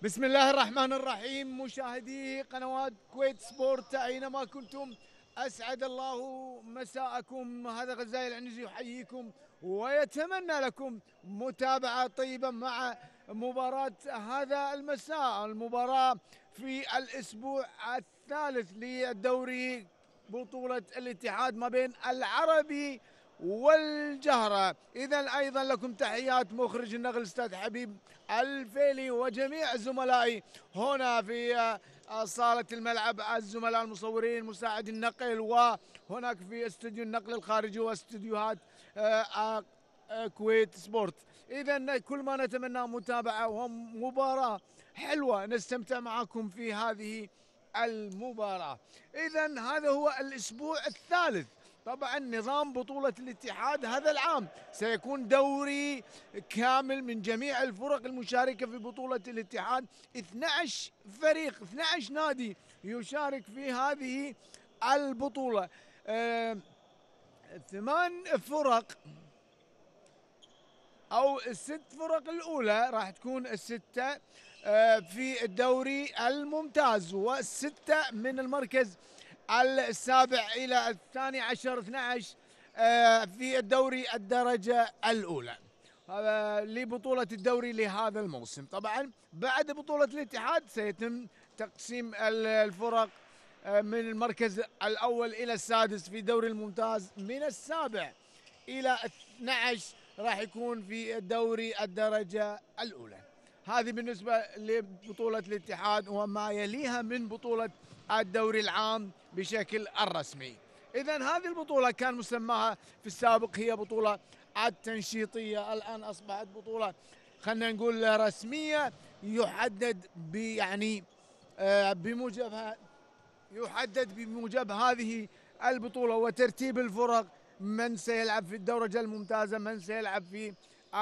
بسم الله الرحمن الرحيم. مشاهدي قنوات كويت سبورت أينما كنتم، أسعد الله مساءكم. هذا غزايل العنزي يحييكم ويتمنى لكم متابعة طيبة مع مباراة هذا المساء، المباراة في الأسبوع الثالث للدوري بطولة الاتحاد ما بين العربي والجهرة. إذا أيضا لكم تحيات مخرج النقل أستاذ حبيب الفيلي وجميع زملائي هنا في صالة الملعب، الزملاء المصورين مساعد النقل، وهناك في استوديو النقل الخارجي واستوديوهات كويت سبورت. إذا كل ما نتمنى متابعة ومباراة حلوة نستمتع معكم في هذه المباراة. إذا هذا هو الأسبوع الثالث. طبعا نظام بطولة الاتحاد هذا العام سيكون دوري كامل من جميع الفرق المشاركة في بطولة الاتحاد. 12 فريق، 12 نادي يشارك في هذه البطولة. 8 فرق أو الست فرق الأولى راح تكون الستة في الدوري الممتاز، والستة من المركز السابع إلى الثاني عشر 12 في الدوري الدرجة الأولى. هذا لبطولة الدوري لهذا الموسم. طبعا بعد بطولة الاتحاد سيتم تقسيم الفرق من المركز الأول إلى السادس في الدوري الممتاز، من السابع إلى 12 راح يكون في الدوري الدرجة الأولى. هذه بالنسبة لبطولة الاتحاد وما يليها من بطولة الدوري العام بشكل الرسمي. إذا هذه البطولة كان مسماها في السابق هي بطولة التنشيطية، الآن أصبحت بطولة خلينا نقول رسمية، يحدد يعني بموجبها يحدد بموجب هذه البطولة وترتيب الفرق من سيلعب في الدرجة الممتازة، من سيلعب في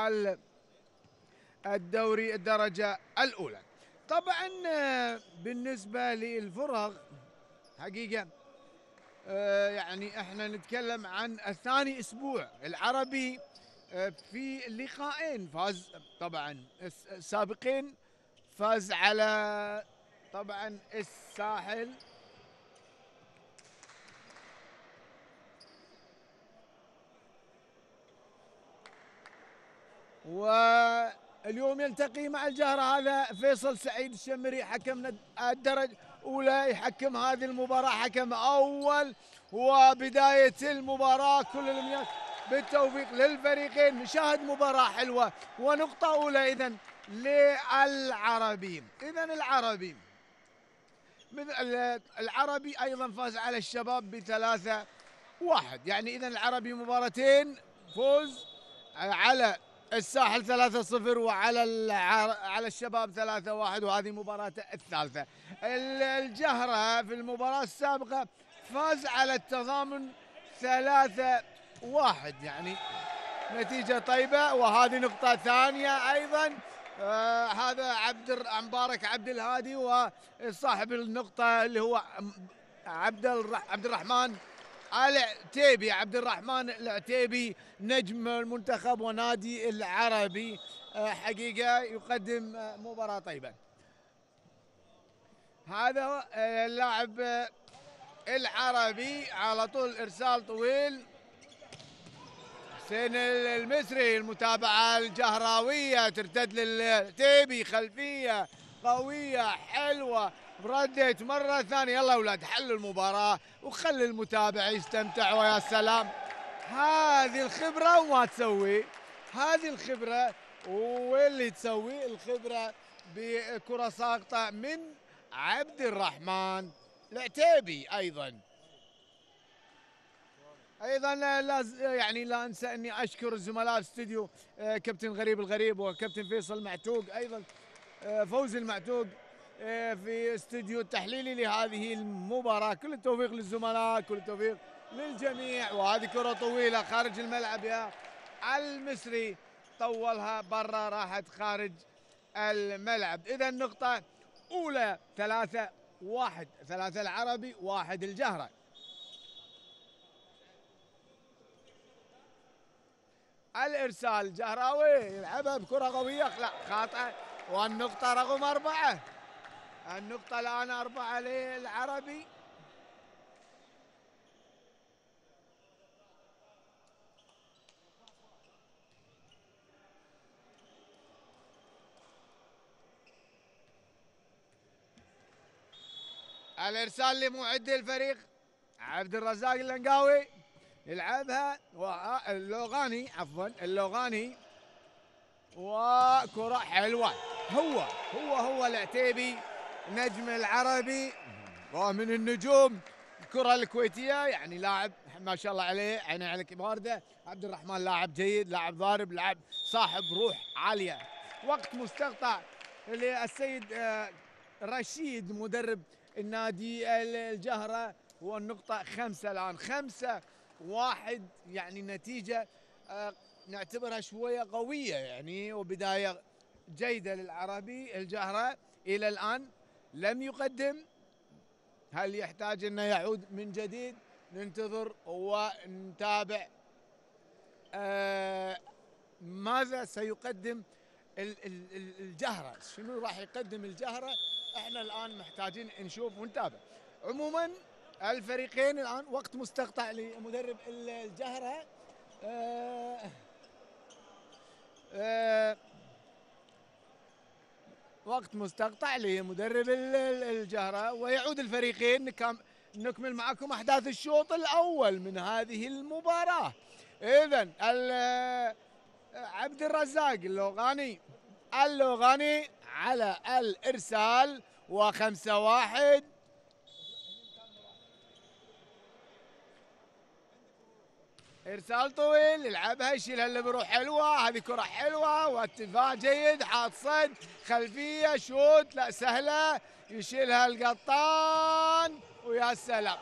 الدوري الدرجة الأولى. طبعا بالنسبة للفرق حقيقة يعني احنا نتكلم عن الثاني اسبوع. العربي في لقاءين فاز، طبعا السابقين فاز على طبعا الساحل واليوم يلتقي مع الجهرة. هذا فيصل سعيد الشمري حكم الدرجة الأولى يحكم هذه المباراة، حكم أول. وبداية المباراة كل الأمنيات بالتوفيق للفريقين. نشاهد مباراة حلوة ونقطة أولى إذن للعربي. إذن العربي أيضا فاز على الشباب ب3-1. يعني إذن العربي مباراتين فوز، على الساحل 3-0 وعلى على الشباب 3-1، وهذه مباراته الثالثة. الجهرة في المباراة السابقة فاز على التضامن 3-1، يعني نتيجة طيبة. وهذه نقطة ثانية أيضا. هذا مبارك عبد الهادي وصاحب النقطة اللي هو عبد الرحمن العتيبي. عبد الرحمن العتيبي نجم المنتخب ونادي العربي، حقيقة يقدم مباراة طيبة. هذا اللاعب العربي على طول إرسال طويل. حسين المصري، المتابعة الجهراوية ترتد للعتيبي، خلفية قوية حلوة، ردت مرة ثانية. يلا أولاد حلوا المباراة وخلي المتابع يستمتع. ويا سلام، هذه الخبرة وما تسوي، هذه الخبرة واللي تسوي الخبرة بكرة ساقطة من عبد الرحمن العتيبي. ايضا يعني لا انسى اني اشكر الزملاء في استوديو كابتن غريب الغريب وكابتن فيصل المعتوق، ايضا فوزي المعتوق في استوديو التحليلي لهذه المباراة. كل التوفيق للزملاء، كل التوفيق للجميع. وهذه كرة طويلة خارج الملعب يا المصري، طولها برا راحت خارج الملعب. اذا نقطة اولى 3-1، 3 العربي 1 الجهرة. الارسال جهراوي يلعبها بكره قويه، لا خاطئه، والنقطة رقم 4. النقطة الآن 4 للعربي. الإرسال لمعد الفريق عبد الرزاق اللنقاوي، يلعبها اللوغاني، عفوا اللوغاني، وكرة حلوة. هو العتيبي نجم العربي ومن النجوم الكرة الكويتية، يعني لاعب ما شاء الله عليه، عيني عليك باردة. عبد الرحمن لاعب جيد، لاعب ضارب، لاعب صاحب روح عالية. وقت مستقطع للسيد رشيد مدرب النادي الجهرة، والنقطة 5 الآن، 5-1، يعني نتيجة نعتبرها شوية قوية يعني، وبداية جيدة للعربي. الجهرة إلى الآن لم يقدم، هل يحتاج أنه يعود من جديد؟ ننتظر ونتابع ماذا سيقدم الجهرة، شنو راح يقدم الجهرة. احنا الآن محتاجين نشوف ونتابع. عموما الفريقين الآن وقت مستقطع لمدرب الجهرة. وقت مستقطع لمدرب الجهرة، ويعود الفريقين. نكمل معكم أحداث الشوط الأول من هذه المباراة. إذن عبد الرزاق اللوغاني على الإرسال، و5-1. ارسال طويل يلعبها، يشيلها اللي بروح حلوه، هذه كره حلوه واتفاق جيد، حاط صد خلفيه شوت، لا سهله، يشيلها القطان ويا سلام.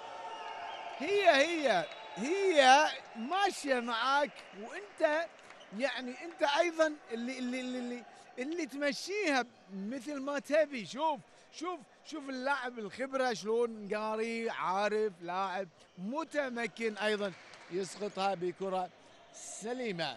هي ماشيه معاك، وانت يعني انت ايضا اللي تمشيها مثل ما تبي. شوف اللاعب الخبره شلون قاري، عارف، لاعب متمكن ايضا، يسقطها بكرة سليمة.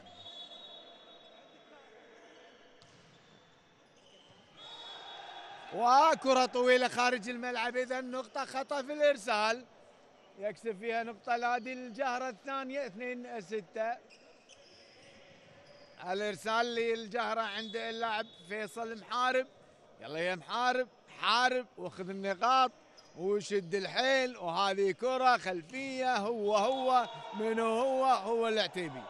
وكرة طويلة خارج الملعب، إذا نقطة خطأ في الإرسال، يكسب فيها نقطة نادي الجهرة الثانية. 2-6. الإرسال للجهرة عند اللاعب فيصل محارب. يلا يا محارب، حارب واخذ النقاط وشد الحيل، وهذه كرة خلفية. هو منو؟ هو العتيبي،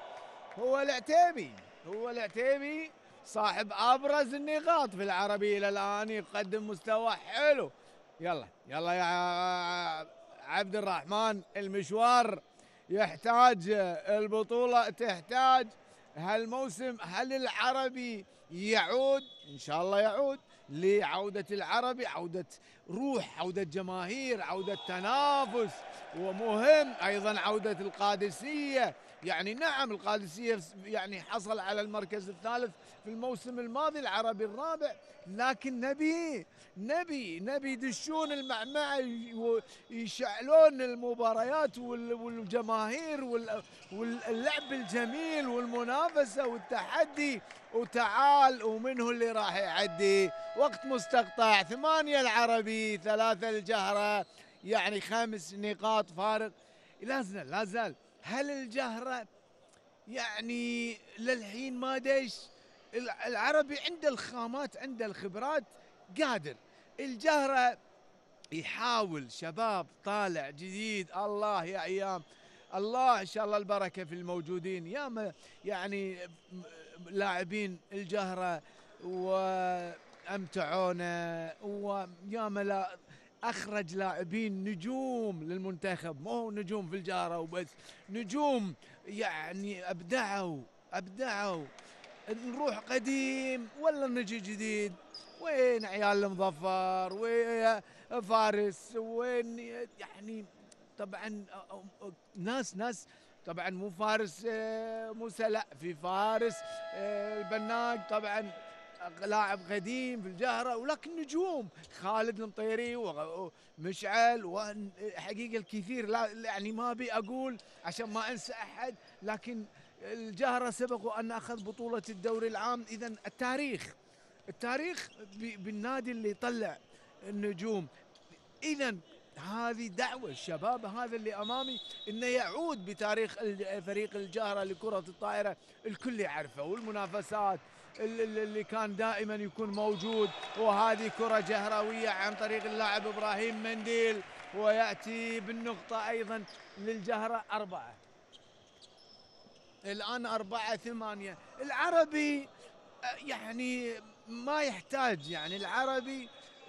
هو العتيبي صاحب ابرز النقاط في العربي الى الان، يقدم مستوى حلو. يلا يا عبد الرحمن، المشوار يحتاج، البطولة تحتاج هالموسم. هل العربي يعود؟ ان شاء الله يعود لعودة العربي، عودة روح، عودة جماهير، عودة تنافس، ومهم ايضا عودة القادسية. يعني نعم القادسية يعني حصل على المركز الثالث في الموسم الماضي، العربي الرابع، لكن نبي يدشون المعمعة ويشعلون المباريات والجماهير واللعب الجميل والمنافسة والتحدي. وتعال، ومنه اللي راح يعدي. وقت مستقطع، 8 العربي، 3 الجهرة، يعني 5 نقاط فارق. لا زال هل الجهرة يعني للحين ما دش؟ العربي عنده الخامات، عنده الخبرات، قادر. الجهرة يحاول، شباب طالع جديد. الله يا ايام، الله ان شاء الله البركه في الموجودين. ياما يعني لاعبين الجهرة وامتعونا، وياما لا اخرج لاعبين نجوم للمنتخب، مو نجوم في الجهرة وبس، نجوم يعني ابدعوا. نروح قديم ولا نجي جديد؟ وين عيال المظفر؟ وين فارس؟ وين يعني طبعا ناس طبعا مو فارس موسى، لا، في فارس البناق طبعا لاعب قديم في الجهرة، ولكن نجوم خالد المطيري ومشعل، وحقيقة الكثير، لا يعني ما ابي اقول عشان ما انسى احد، لكن الجهرة سبق وان اخذ بطولة الدوري العام. اذا التاريخ بالنادي اللي يطلع النجوم. اذا هذه دعوه الشباب هذا اللي امامي انه يعود بتاريخ فريق الجهره لكره الطائره، الكل يعرفه، والمنافسات اللي كان دائما يكون موجود. وهذه كره جهرويه عن طريق اللاعب ابراهيم منديل، وياتي بالنقطه ايضا للجهره. 4 الان 4-8. العربي يعني ما يحتاج، يعني العربي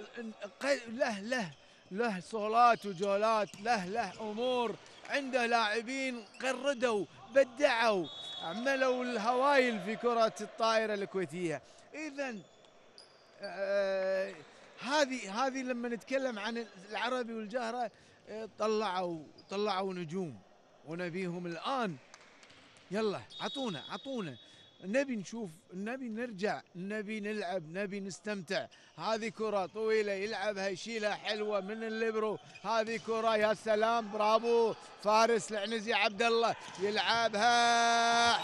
له صولات وجولات، له امور، عنده لاعبين قردوا بدعوا عملوا الهوايل في كرة الطائرة الكويتية. اذا هذه لما نتكلم عن العربي والجهرة طلعوا نجوم، ونبيهم الان. يلا عطونا نبي نشوف، نبي نرجع، نبي نلعب، نبي نستمتع. هذه كرة طويلة يلعبها يشيلها حلوة من الليبرو، هذه كرة يا سلام، برافو فارس العنزي عبد الله يلعبها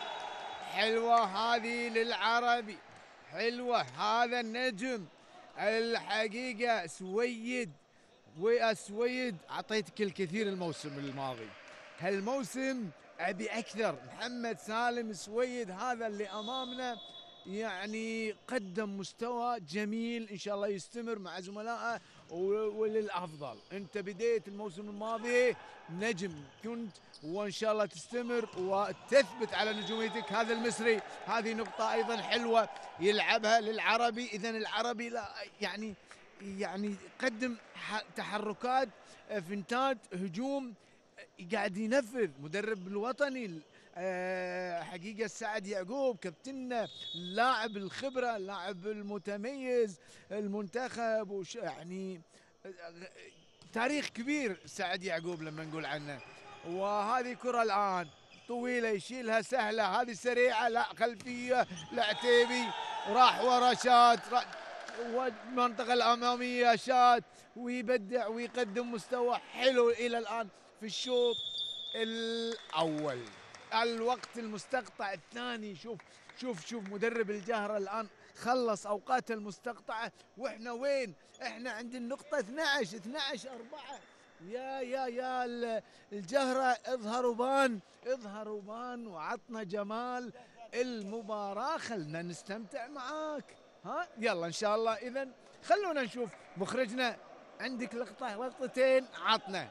حلوة هذه للعربي، حلوة. هذا النجم الحقيقة سويد، وسويد أعطيتك الكثير الموسم الماضي، هالموسم أبي أكثر. محمد سالم سويد هذا اللي أمامنا يعني قدم مستوى جميل، إن شاء الله يستمر مع زملائه وللأفضل. أنت بديت الموسم الماضي نجم كنت، وإن شاء الله تستمر وتثبت على نجوميتك. هذا المصري، هذه نقطة أيضا حلوة يلعبها للعربي. إذا العربي لا يعني قدم تحركات، فنتات، هجوم، قاعد ينفذ. مدرب الوطني حقيقة سعد يعقوب كابتننا، اللاعب الخبرة، اللاعب المتميز، المنتخب، يعني تاريخ كبير سعد يعقوب لما نقول عنه. وهذه كرة الآن طويلة يشيلها سهلة، هذه سريعة، لا خلفية العتيبي راح ورا شات، والمنطقة الأمامية شات، ويبدع ويقدم مستوى حلو إلى الآن في الشوط الأول. الوقت المستقطع الثاني، شوف شوف مدرب الجهرة الآن خلص أوقاته المستقطعة، وإحنا وين؟ إحنا عند النقطة 12-4. يا الجهرة اظهر وبان وعطنا جمال المباراة. خلنا نستمتع معاك، ها يلا إن شاء الله. إذا خلونا نشوف مخرجنا، عندك لقطتين عطنا.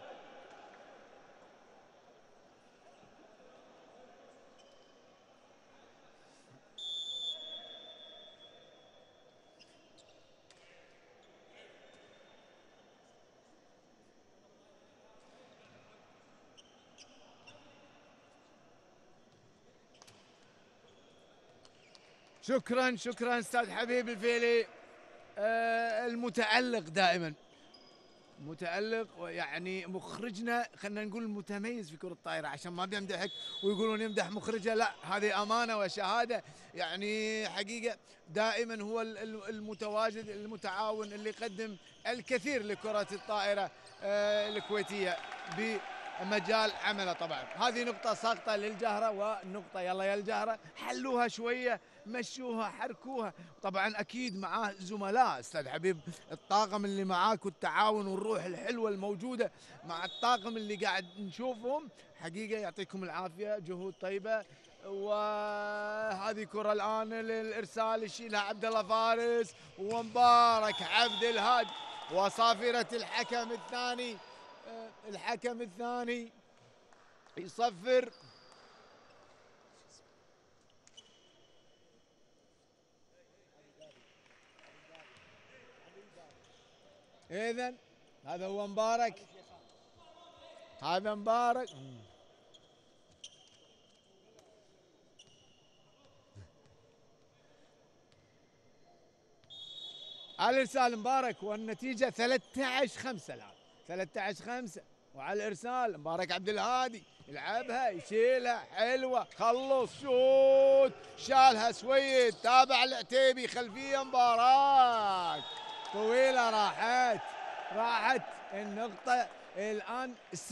شكرا استاذ حبيب الفيلي. المتألق دائما متألق، ويعني مخرجنا خلينا نقول متميز في كرة الطائرة، عشان ما بيمدحك ويقولون يمدح مخرجه، لا هذه أمانة وشهادة. يعني حقيقة دائما هو المتواجد المتعاون اللي يقدم الكثير لكرة الطائرة الكويتية بمجال عمله. طبعا هذه نقطة ساقطة للجهرة، ونقطة يلا يا الجهرة حلوها شوية، مشوها حركوها. طبعا اكيد معاه زملاء استاذ حبيب، الطاقم اللي معاك والتعاون والروح الحلوه الموجوده مع الطاقم اللي قاعد نشوفهم، حقيقه يعطيكم العافيه، جهود طيبه. وهذه كره الان للارسال يشيلها عبد الله فارس، ومبارك عبد الهادي، وصافره الحكم الثاني يصفر. إذن هذا هو مبارك، هذا مبارك. الإرسال مبارك، والنتيجة 13-5 الآن، 13-5. وعلى الإرسال مبارك عبد الهادي يلعبها يشيلها حلوة، خلص شوت، شالها سويد، تابع العتيبي، خلفية مبارك طويلة، راحت النقطة الآن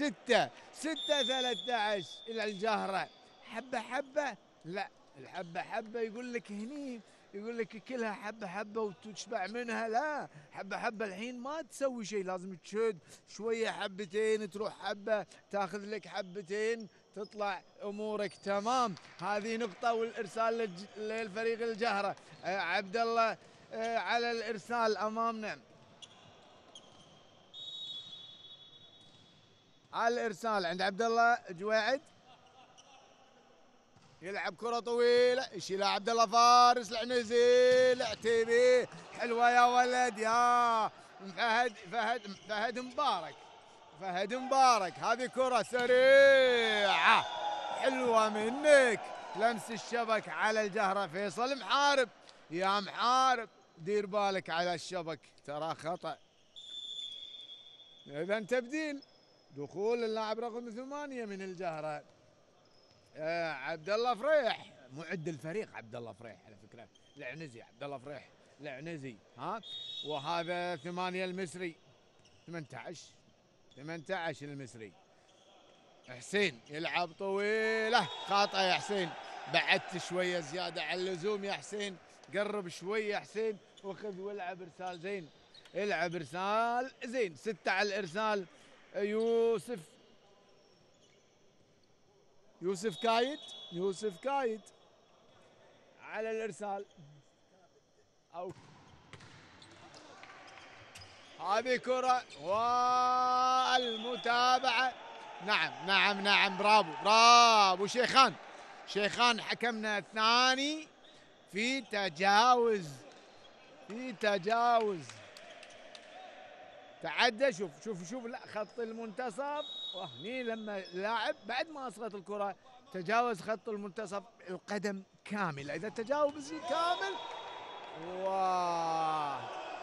6-13 إلى الجهرة. حبة لا، الحبة يقول لك هني يقول لك كلها حبه حبه وتشبع منها، لا، حبه حبه الحين ما تسوي شيء، لازم تشد شويه حبتين، تروح حبه تاخذ لك حبتين، تطلع امورك تمام. هذه نقطه. والارسال للفريق الجهره، عبد الله على الارسال امامنا، على الارسال عند عبد الله جويعد، يلعب كرة طويلة يشيلها عبد الله فارس العنزي، العتيبي حلوة يا ولد يا فهد مبارك، فهد مبارك، هذه كرة سريعة حلوة منك، لمس الشبك على الجهرة. فيصل محارب، يا محارب دير بالك على الشبك ترى خطأ. إذا تبديل، دخول اللاعب رقم 8 من الجهرة، عبد الله فريح، معد الفريق عبد الله فريح على فكره، العنزي، عبد الله فريح العنزي، ها. وهذا 8 المصري، 18 المصري. حسين يلعب طويله، خاطئه يا حسين، بعدت شويه زياده عن اللزوم يا حسين، قرب شويه يا حسين وخذ والعب ارسال زين، العب ارسال زين. 6 على الارسال، يوسف كايد على الارسال. او هذه كرة والمتابعة، نعم برافو شيخان حكمنا الثاني في تجاوز، تعدى. شوف لا، خط المنتصف، وهني لما اللاعب بعد ما اسقط الكرة تجاوز خط المنتصف، القدم كاملة، إذا تجاوز كامل. واه،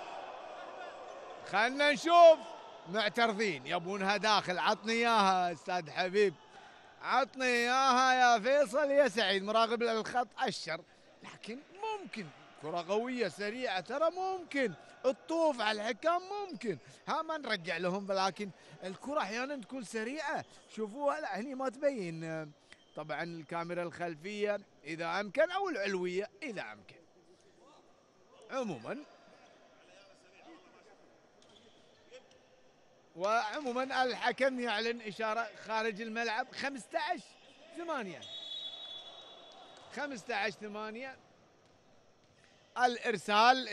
خلنا نشوف، معترضين يبونها داخل، عطني اياها استاذ حبيب، عطني اياها يا فيصل يا سعيد، مراقب للخط اشر، لكن ممكن كرة قوية سريعة، ترى ممكن الطوف على الحكام، ممكن ما نرجع لهم، لكن الكرة احيانا تكون سريعة. شوفوها، لا هني ما تبين، طبعا الكاميرا الخلفية اذا امكن او العلوية اذا امكن. وعموما الحكم يعلن اشارة خارج الملعب. 15-8 الارسال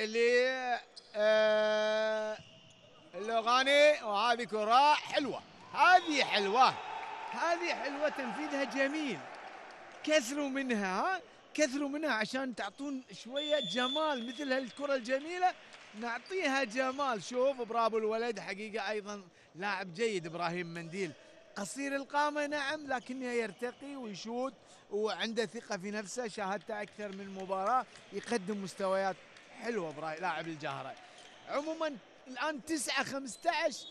اللوغاني، وهذه كرة حلوة، هذه حلوة تنفيذها جميل، كثروا منها عشان تعطون شوية جمال، مثل هالكرة الجميلة نعطيها جمال. شوف برافو الولد، حقيقة أيضا لاعب جيد إبراهيم منديل، قصير القامة نعم، لكنه يرتقي ويشوت وعنده ثقة في نفسه، شاهدته أكثر من مباراة يقدم مستويات حلوة إبراهيم لاعب الجهرة. عموما الآن 9-15،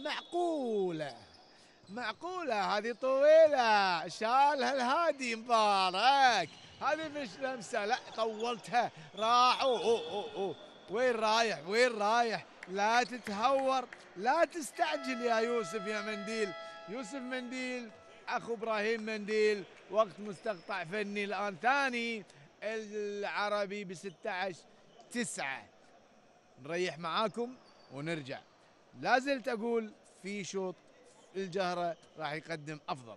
معقولة هذه طويلة، شالها الهادي مبارك، هذه مش لمسة، لا طولتها، راح أوه. وين رايح، لا تتهور، لا تستعجل يا يوسف منديل اخو ابراهيم منديل. وقت مستقطع فني الان، ثاني العربي ب16-9. نريح معاكم ونرجع. لازلت اقول في شوط الجهرة راح يقدم افضل.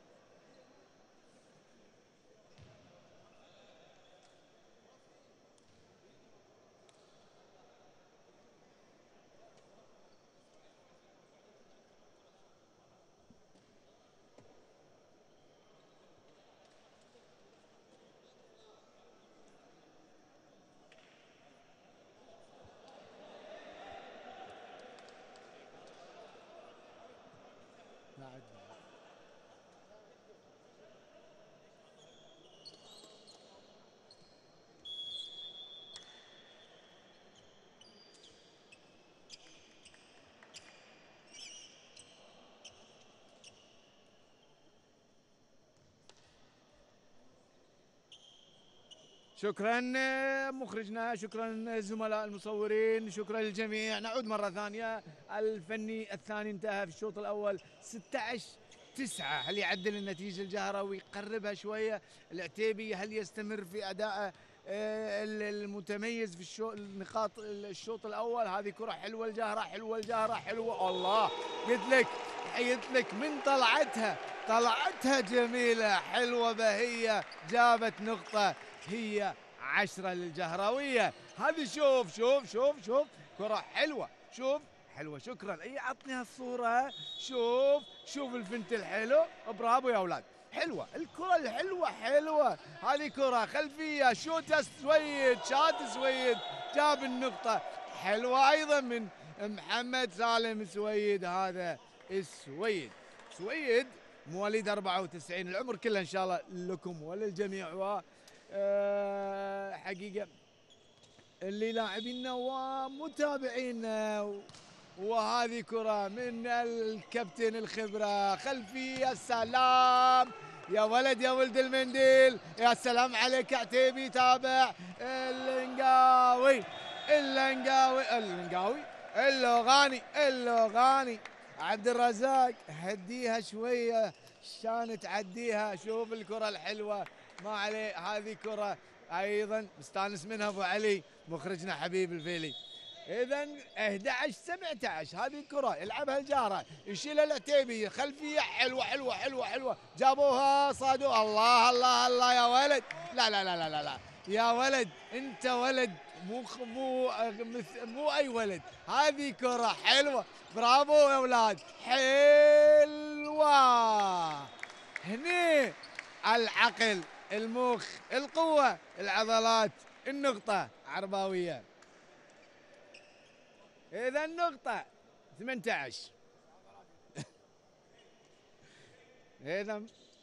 شكرا مخرجنا، شكرا الزملاء المصورين، شكرا للجميع. نعود مرة ثانية، الفني الثاني انتهى في الشوط الأول 16-9. هل يعدل النتيجة الجهرة ويقربها شوية العتيبي؟ هل يستمر في أدائه المتميز في النقاط الشوط الاول. هذه كره حلوه الجهره، حلوه الجهره، حلوه الله. قلت لك من طلعتها جميله حلوه بهيه، جابت نقطه. هي 10 للجهراويه. هذه شوف شوف شوف شوف كره حلوه، شوف حلوه. شكرا. اي عطني هالصوره. شوف الفنت الحلو. برافو يا اولاد، حلوه الكره الحلوه، حلوه. هذه كره خلفيه، شوت سويد جاب النقطه. حلوه ايضا من محمد سالم سويد. هذا سويد مواليد 94. العمر كله ان شاء الله لكم وللجميع. و حقيقه اللي لاعبينا ومتابعينا. وهذه كرة من الكابتن الخبرة خلفية. سلام يا ولد يا ولد المنديل، يا سلام عليك عتيبي. تابع اللوغاني عبد الرزاق. هديها شوية شان تعديها. شوف الكرة الحلوة ما عليه. هذه كرة ايضا مستانس منها ابو علي مخرجنا حبيب الفيلي. اذا 11-17. هذه الكره يلعبها الجاره، يشيلها العتيبي خلفيه. حلوه جابوها صادوا. الله يا ولد. لا يا ولد، انت ولد مو اي ولد. هذه كره حلوه. برافو يا اولاد، حلوه. هني العقل، المخ، القوه، العضلات، النقطه عرباويه. إذا النقطة 18. إذا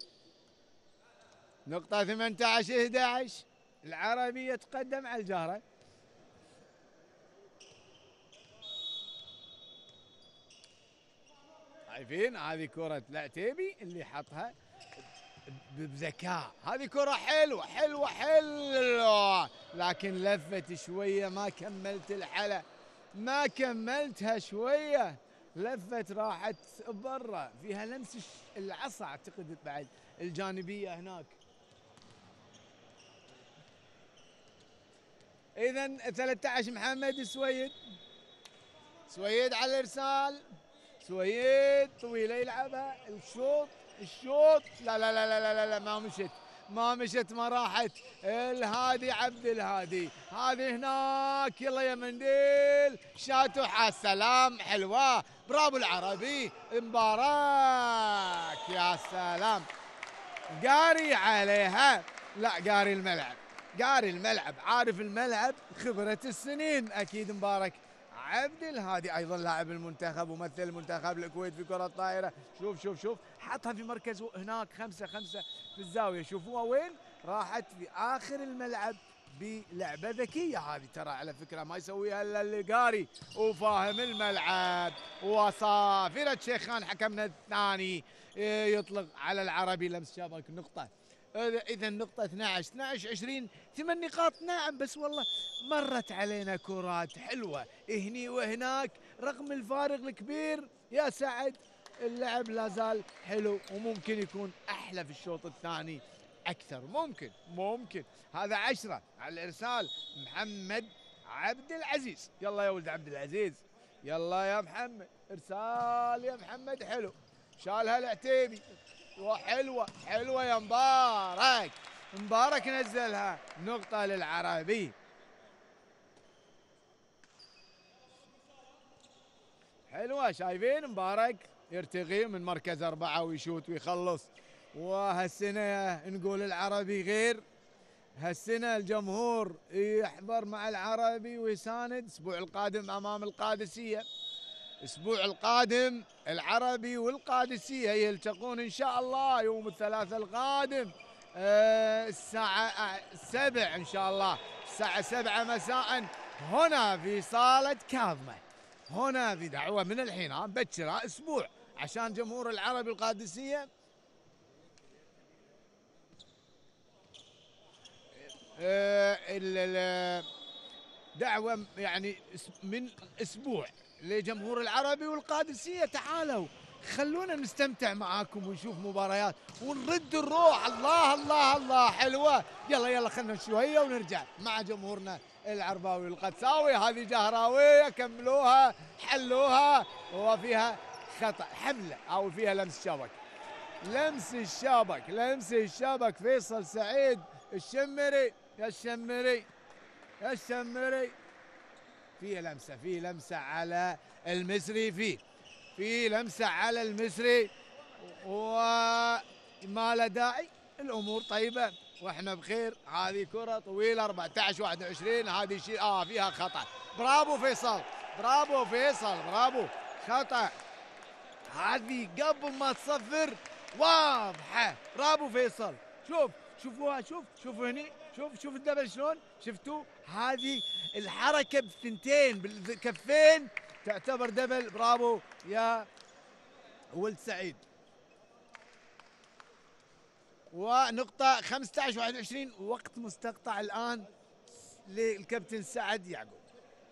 نقطة 18-11. العربي يتقدم على الجهرة. شايفين هذه كرة العتيبي اللي حطها بذكاء. هذه كرة حلوة لكن لفت شوية، ما كملت الحلا، ما كملتها شوية، لفت راحت برا. فيها لمس العصا اعتقد بعد الجانبية هناك. اذا 13 محمد سويد على الارسال. سويد طويلة يلعبها. الشوط لا ما مشت ما راحت. الهادي عبد الهادي. هذه هناك. يلا يا منديل. شاتو السلام. حلوة. برافو العربي. مبارك. يا سلام. قاري عليها. لا قاري الملعب عارف الملعب، خبرة السنين اكيد. مبارك عبد الهادي ايضا لاعب المنتخب وممثل المنتخب الكويت في كرة الطائرة. شوف حطها في مركز هناك 5-5 في الزاوية. شوفوها وين راحت، في اخر الملعب بلعبة ذكية. هذه ترى على فكرة ما يسويها الا اللي قاري وفاهم الملعب. وصافرة شيخان حكمنا الثاني يطلق على العربي لمس شبك. نقطة. اذا النقطة 12-20. 8 نقاط. نعم بس والله مرت علينا كرات حلوة هني وهناك رغم الفارق الكبير. يا سعد اللعب لا زال حلو وممكن يكون احلى في الشوط الثاني اكثر. ممكن. هذا 10 على الارسال محمد عبد العزيز. يلا يا ولد عبد العزيز، يلا يا محمد. ارسال يا محمد حلو. شالها العتيبي وحلوة يا مبارك نزلها. نقطة للعربي. حلوة. شايفين مبارك يرتقي من مركز 4 ويشوت ويخلص. وهالسنة نقول العربي غير. هالسنة الجمهور يحضر مع العربي ويساند. الأسبوع القادم أمام القادسية. الأسبوع القادم العربي والقادسية يلتقون إن شاء الله يوم الثلاثاء القادم الساعة 7 إن شاء الله. الساعة 7 مساء هنا في صالة كاظمة. هنا في دعوة من الحين مبكرة أسبوع عشان جمهور العربي القادسية. دعوة يعني من أسبوع لجمهور العربي والقادسية. تعالوا خلونا نستمتع معاكم ونشوف مباريات ونرد الروح. الله الله الله حلوة. يلا يلا خلنا شوية ونرجع مع جمهورنا العرباوي القدساوي. هذه جهراوية كملوها حلوها وفيها خطأ حملة أو فيها لمس شبك. لمس الشبك فيصل سعيد الشمري. يا الشمري يا الشمري في لمسة على المصري في لمسة على المصري وما له داعي. الأمور طيبة واحنا بخير. هذه كرة طويلة 14 21 هذه شيء فيها خطأ. برافو فيصل برافو خطأ. هذه قبل ما تصفر واضحة. برافو فيصل. شوفوها شوفوا هني شوف الدبل شلون شفتوا. هذه الحركة بالثنتين بالكفين تعتبر دبل. برافو يا ولد سعيد. ونقطة 15 21 وقت مستقطع الآن للكابتن سعد يعقوب.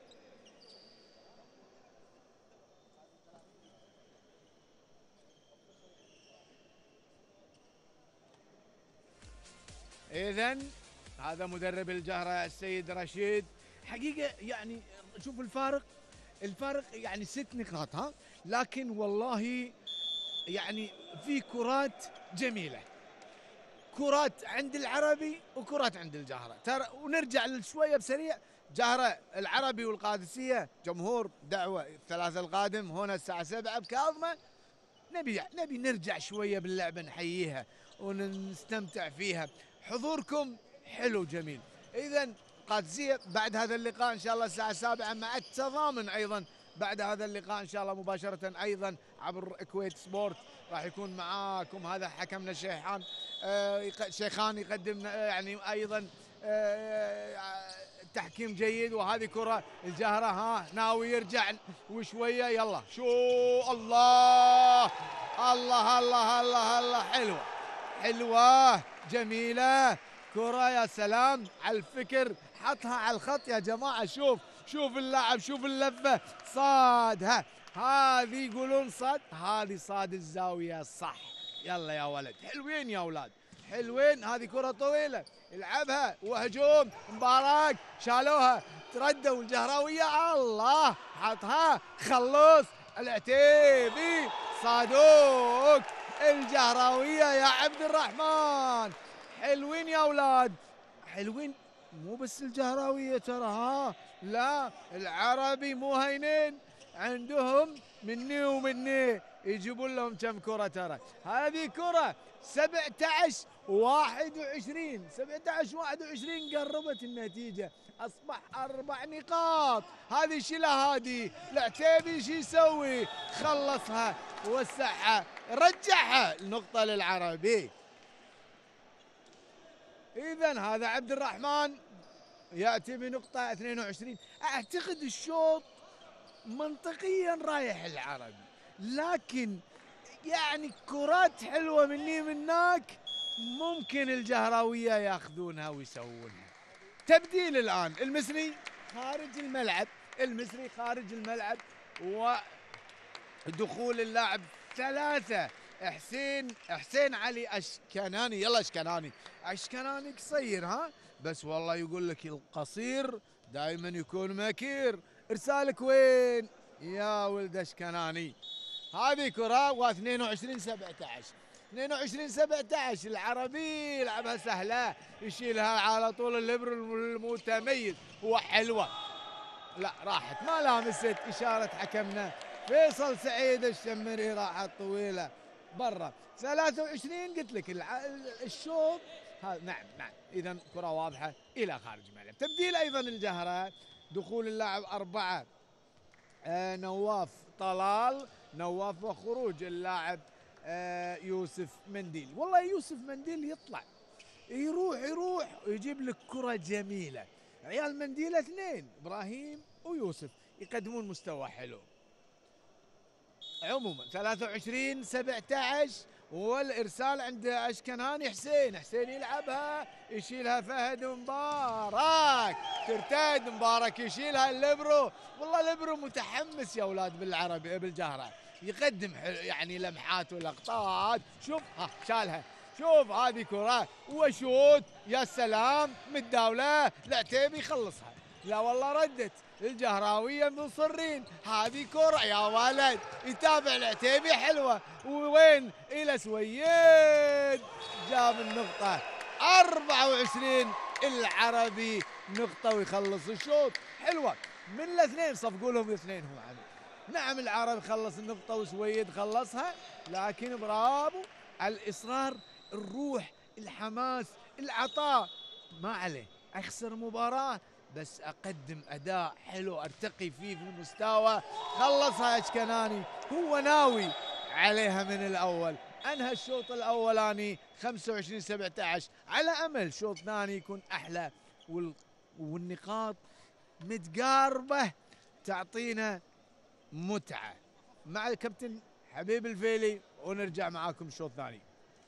إذن هذا مدرب الجهرة السيد رشيد. حقيقة يعني شوف الفارق يعني 6 نقاط لكن والله يعني في كرات جميلة. كرات عند العربي وكرات عند الجهرة ترى. ونرجع شوية بسريع. جهرة العربي والقادسية جمهور دعوة الثلاثة القادم هنا الساعة 7 بكاظمة. نبي نرجع شوية باللعبة نحييها ونستمتع فيها. حضوركم حلو جميل. إذا قادسية بعد هذا اللقاء إن شاء الله الساعة 7 مع التضامن أيضا بعد هذا اللقاء إن شاء الله مباشرة أيضا عبر كويت سبورت راح يكون معاكم. هذا حكمنا شيخان يقدم يعني أيضا تحكيم جيد. وهذه كرة الجهرة ناوي يرجع وشوية. يلا شو الله الله الله الله الله حلوة جميلة كرة. يا سلام على الفكر حطها على الخط يا جماعة. شوف اللاعب شوف اللفة صادها. هذه يقولون صاد. هذه صاد الزاوية صح. يلا يا ولد حلوين يا أولاد حلوين. هذه كرة طويلة يلعبها وهجوم مبارك شالوها تردوا الجهراوية. الله حطها خلص العتيبي صادوك الجهراوية يا عبد الرحمن. حلوين يا أولاد حلوين. مو بس الجهراوية ترى لا العربي مو هينين عندهم مني ومني يجيبون لهم كم كرة ترى. هذه كرة 17 21 قربت النتيجة أصبح 4 نقاط. هذه شيلها هذه العتيبي شو يسوي خلصها وسعها رجعها النقطة للعربي. إذا هذا عبد الرحمن يأتي بنقطة 22. أعتقد الشوط منطقيا رايح العربي لكن يعني كرات حلوة مني منك ممكن الجهراوية ياخذونها ويسوونها. تبديل الآن المصري خارج الملعب ودخول اللاعب 3 حسين علي أشكناني. يلا أشكناني قصير بس والله يقول لك القصير دائما يكون مكير. ارسالك وين يا ولد أشكناني. هذه كرة و22-17 العربي يلعبها سهلة يشيلها على طول اللبر المتميز وحلوة. لا راحت ما لامست. إشارة حكمنا فيصل سعيد الشمري راحت طويلة برا. 23 قلت لك الشوط نعم إذا كرة واضحة إلى خارج الملعب. تبديل أيضا الجهرة دخول اللاعب 4 نواف طلال وخروج اللاعب يوسف منديل. والله يوسف منديل يطلع يروح ويجيب لك كرة جميلة. عيال منديل 2 إبراهيم ويوسف يقدمون مستوى حلو. عموما 23-17 والارسال عند اشكناني. حسين يلعبها، يشيلها فهد مبارك، ترتد مبارك يشيلها الليبرو. والله الليبرو متحمس يا اولاد بالعربي بالجهره، يقدم يعني لمحات ولقطات. شوف ها شالها، شوف هذه كرة وشوت، يا سلام متداولة، العتيبي يخلصها. لا والله ردت الجهراوية مصرين، هذه كرة يا ولد، يتابع العتيبي حلوة، ووين إلى سويد جاب النقطة. 24 العربي نقطة ويخلص الشوط. حلوة من الاثنين، صفقوا لهم الاثنين هم عم. نعم العربي خلص النقطة وسويد خلصها، لكن برافو الإصرار، الروح، الحماس، العطاء. ما عليه أخسر مباراة بس أقدم أداء حلو أرتقي فيه في المستوى. خلصها أشكناني، هو ناوي عليها من الأول. أنهى الشوط الأولاني 25-17، على أمل شوط ثاني يكون أحلى والنقاط متقاربة تعطينا متعة. مع الكابتن حبيب الفيلي ونرجع معاكم شوط ثاني.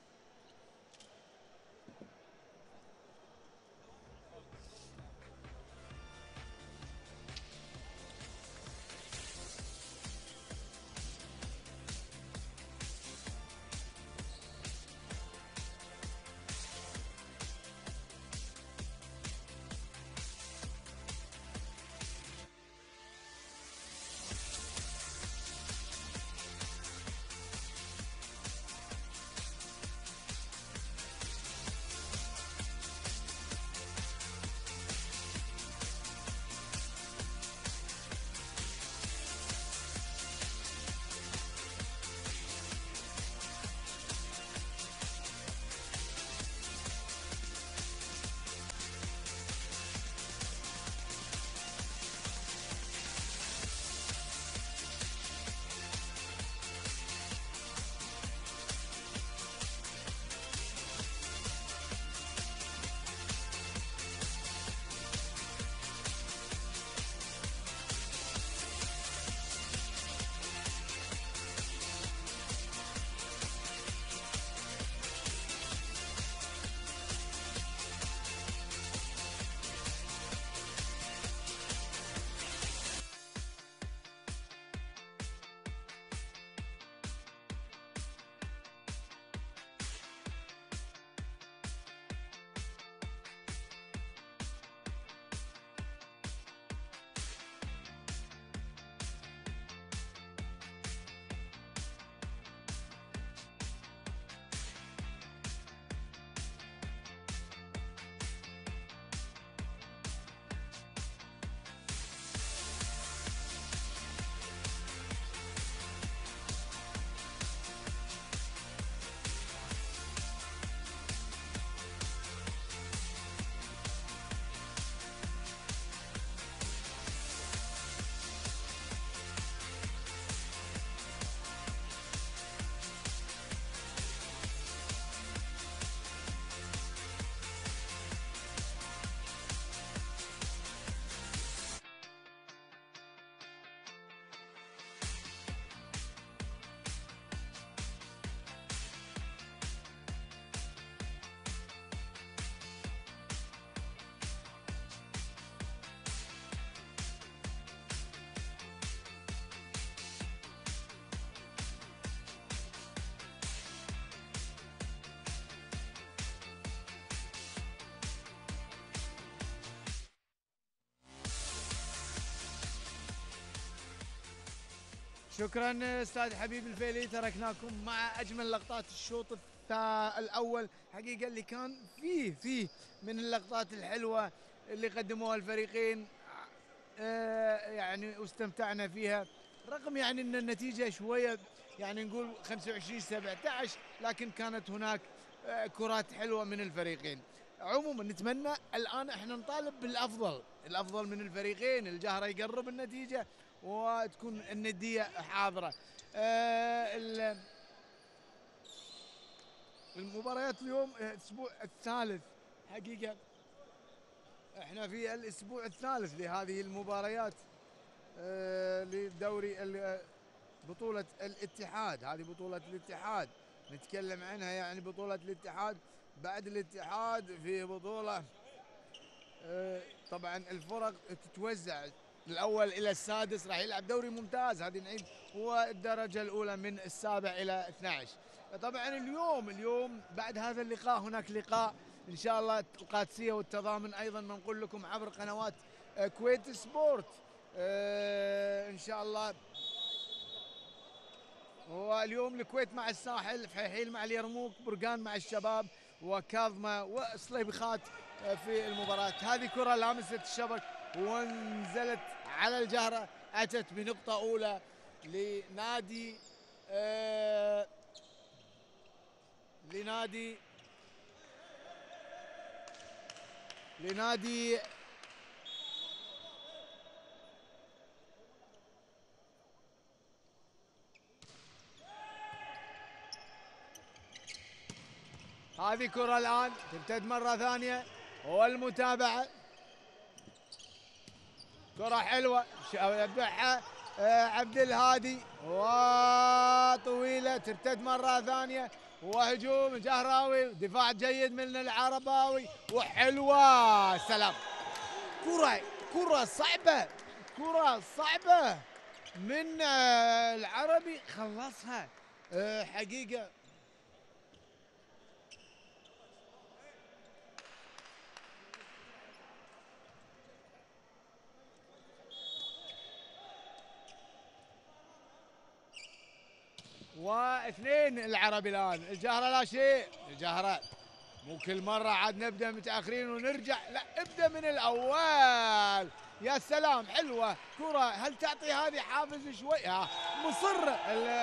شكرا استاذ حبيب الفيلي، تركناكم مع اجمل لقطات الشوط الاول. حقيقه اللي كان فيه من اللقطات الحلوه اللي قدموها الفريقين، يعني واستمتعنا فيها، رغم يعني ان النتيجه شويه يعني نقول 25-17، لكن كانت هناك كرات حلوه من الفريقين. عموما نتمنى الان احنا نطالب الافضل من الفريقين، الجهره يقرب النتيجه وتكون النديه حاضره. المباريات اليوم الاسبوع الثالث، حقيقه احنا في الاسبوع الثالث لهذه المباريات لدوري بطولة الاتحاد. هذه بطولة الاتحاد نتكلم عنها يعني بطولة الاتحاد. بعد الاتحاد في بطولة طبعا الفرق تتوزع الأول إلى السادس، راح يلعب دوري ممتاز هذه نعيد، والدرجة الأولى من السابع إلى 12. طبعا اليوم بعد هذا اللقاء هناك لقاء إن شاء الله القادسية والتضامن أيضا بنقول لكم عبر قنوات كويت سبورت إن شاء الله. واليوم الكويت مع الساحل، فحيل مع اليرموك، برقان مع الشباب، وكاظمة وصليبخات في المباراة. هذه كرة لامست الشبك ونزلت على الجهرة، أتت بنقطة أولى لنادي لنادي هذه كرة الآن تمتد مرة ثانية والمتابعة. كرة حلوة يذبحها عبد الهادي وطويلة ترتد مرة ثانية، وهجوم جهراوي، دفاع جيد من العرباوي وحلوة. سلام. كرة صعبة، كرة صعبة من العربي، خلصها حقيقة. واثنين العربي الان. الجهره لا شيء، الجهره مو كل مره عاد نبدا متاخرين ونرجع، لا ابدا من الاول. يا سلام حلوه كره، هل تعطي هذه حافز شوي؟ مصر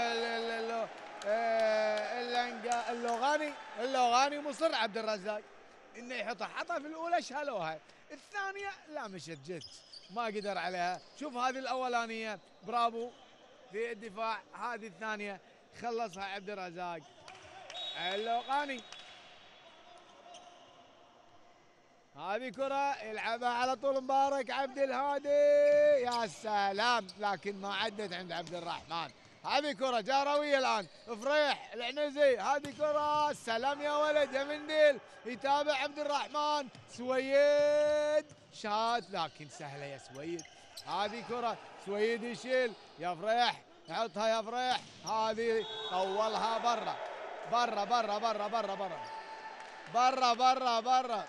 اللوغاني مصر عبد الرزاق انه حطها في الاولى، شالوها. الثانيه لا مشت جت ما قدر عليها. شوف هذه الاولانيه برافو في الدفاع، هذه الثانيه خلصها عبد الرزاق اللوقاني. هذه كرة يلعبها على طول مبارك عبد الهادي، يا سلام، لكن ما عدت عند عبد الرحمن. هذه كرة جاروية الآن، فريح العنزي، هذه كرة سلام يا ولد يا منديل، يتابع عبد الرحمن، سويد شات لكن سهلة يا سويد. هذه كرة سويد يشيل، يا فريح حطها يا فريح، هذه طولها برا برا برا برا برا برا برا برا برا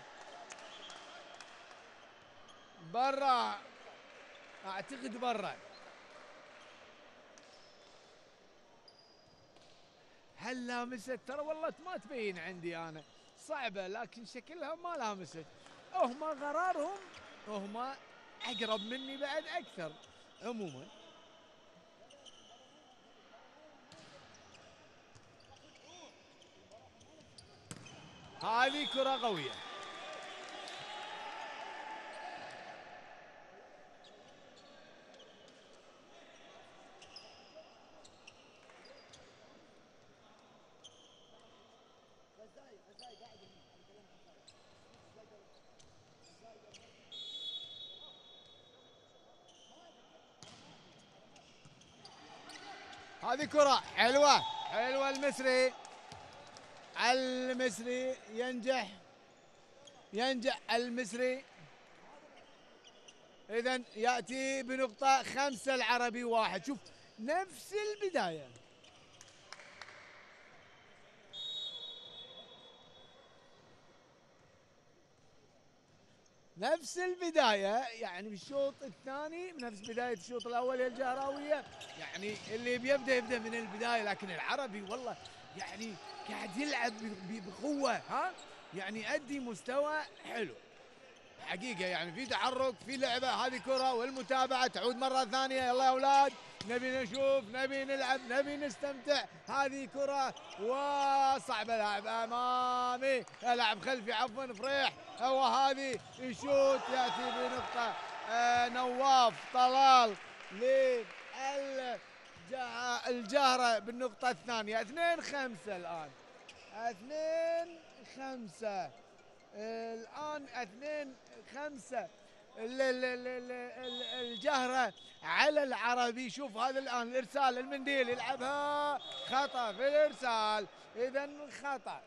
برا، اعتقد برا. هل لامست؟ ترى والله ما تبين عندي انا، صعبه لكن شكلها ما لامست. هم قرارهم، هم اقرب مني بعد اكثر. عموما هذه كره قويه. هذه كرة حلوة حلوة، المصري ينجح المصري. إذا يأتي بنقطة 5 العربي 1. شوف نفس البداية، نفس البداية يعني في الشوط الثاني نفس بداية الشوط الأول يا الجهراوية، يعني اللي بيبدأ يبدأ من البداية، لكن العربي والله يعني قاعد يلعب بقوة، يعني أدي مستوى حلو حقيقة، يعني في تحرك في لعبة. هذه كرة والمتابعة تعود مرة ثانية، يلا يا أولاد نبي نشوف نبي نلعب نبي نستمتع. هذه كرة وصعبة، لاعب أمامي لاعب خلفي عفوا فريح، وهذه يشوت يأتي بنقطة نواف طلال للجهرة بالنقطة الثانية. 2-5 الآن، 2-5 الآن 2-5. الجهرة على العربي. شوف هذا الآن الإرسال، المنديل يلعبها خطأ في الإرسال، إذا خطأ.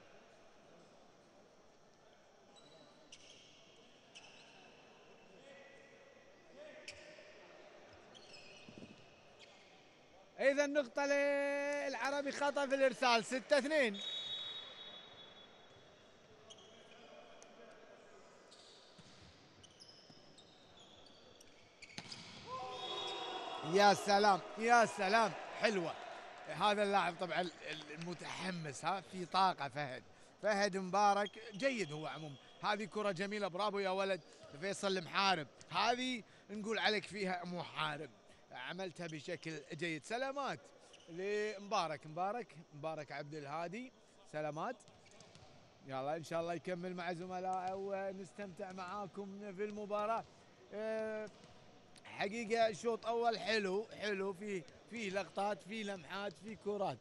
إذا نقطة للعربي، خطأ في الإرسال، 6-2. يا سلام يا سلام، حلوة. هذا اللاعب طبعا المتحمس، ها في طاقة. فهد مبارك جيد هو عموما. هذه كرة جميلة، برافو يا ولد فيصل المحارب، هذه نقول عليك فيها محارب، عملتها بشكل جيد. سلامات لمبارك، مبارك عبد الهادي، سلامات. يلا ان شاء الله يكمل مع زملائه ونستمتع معاكم في المباراة. حقيقة شوط أول حلو، فيه لقطات، فيه لمحات، فيه كرات.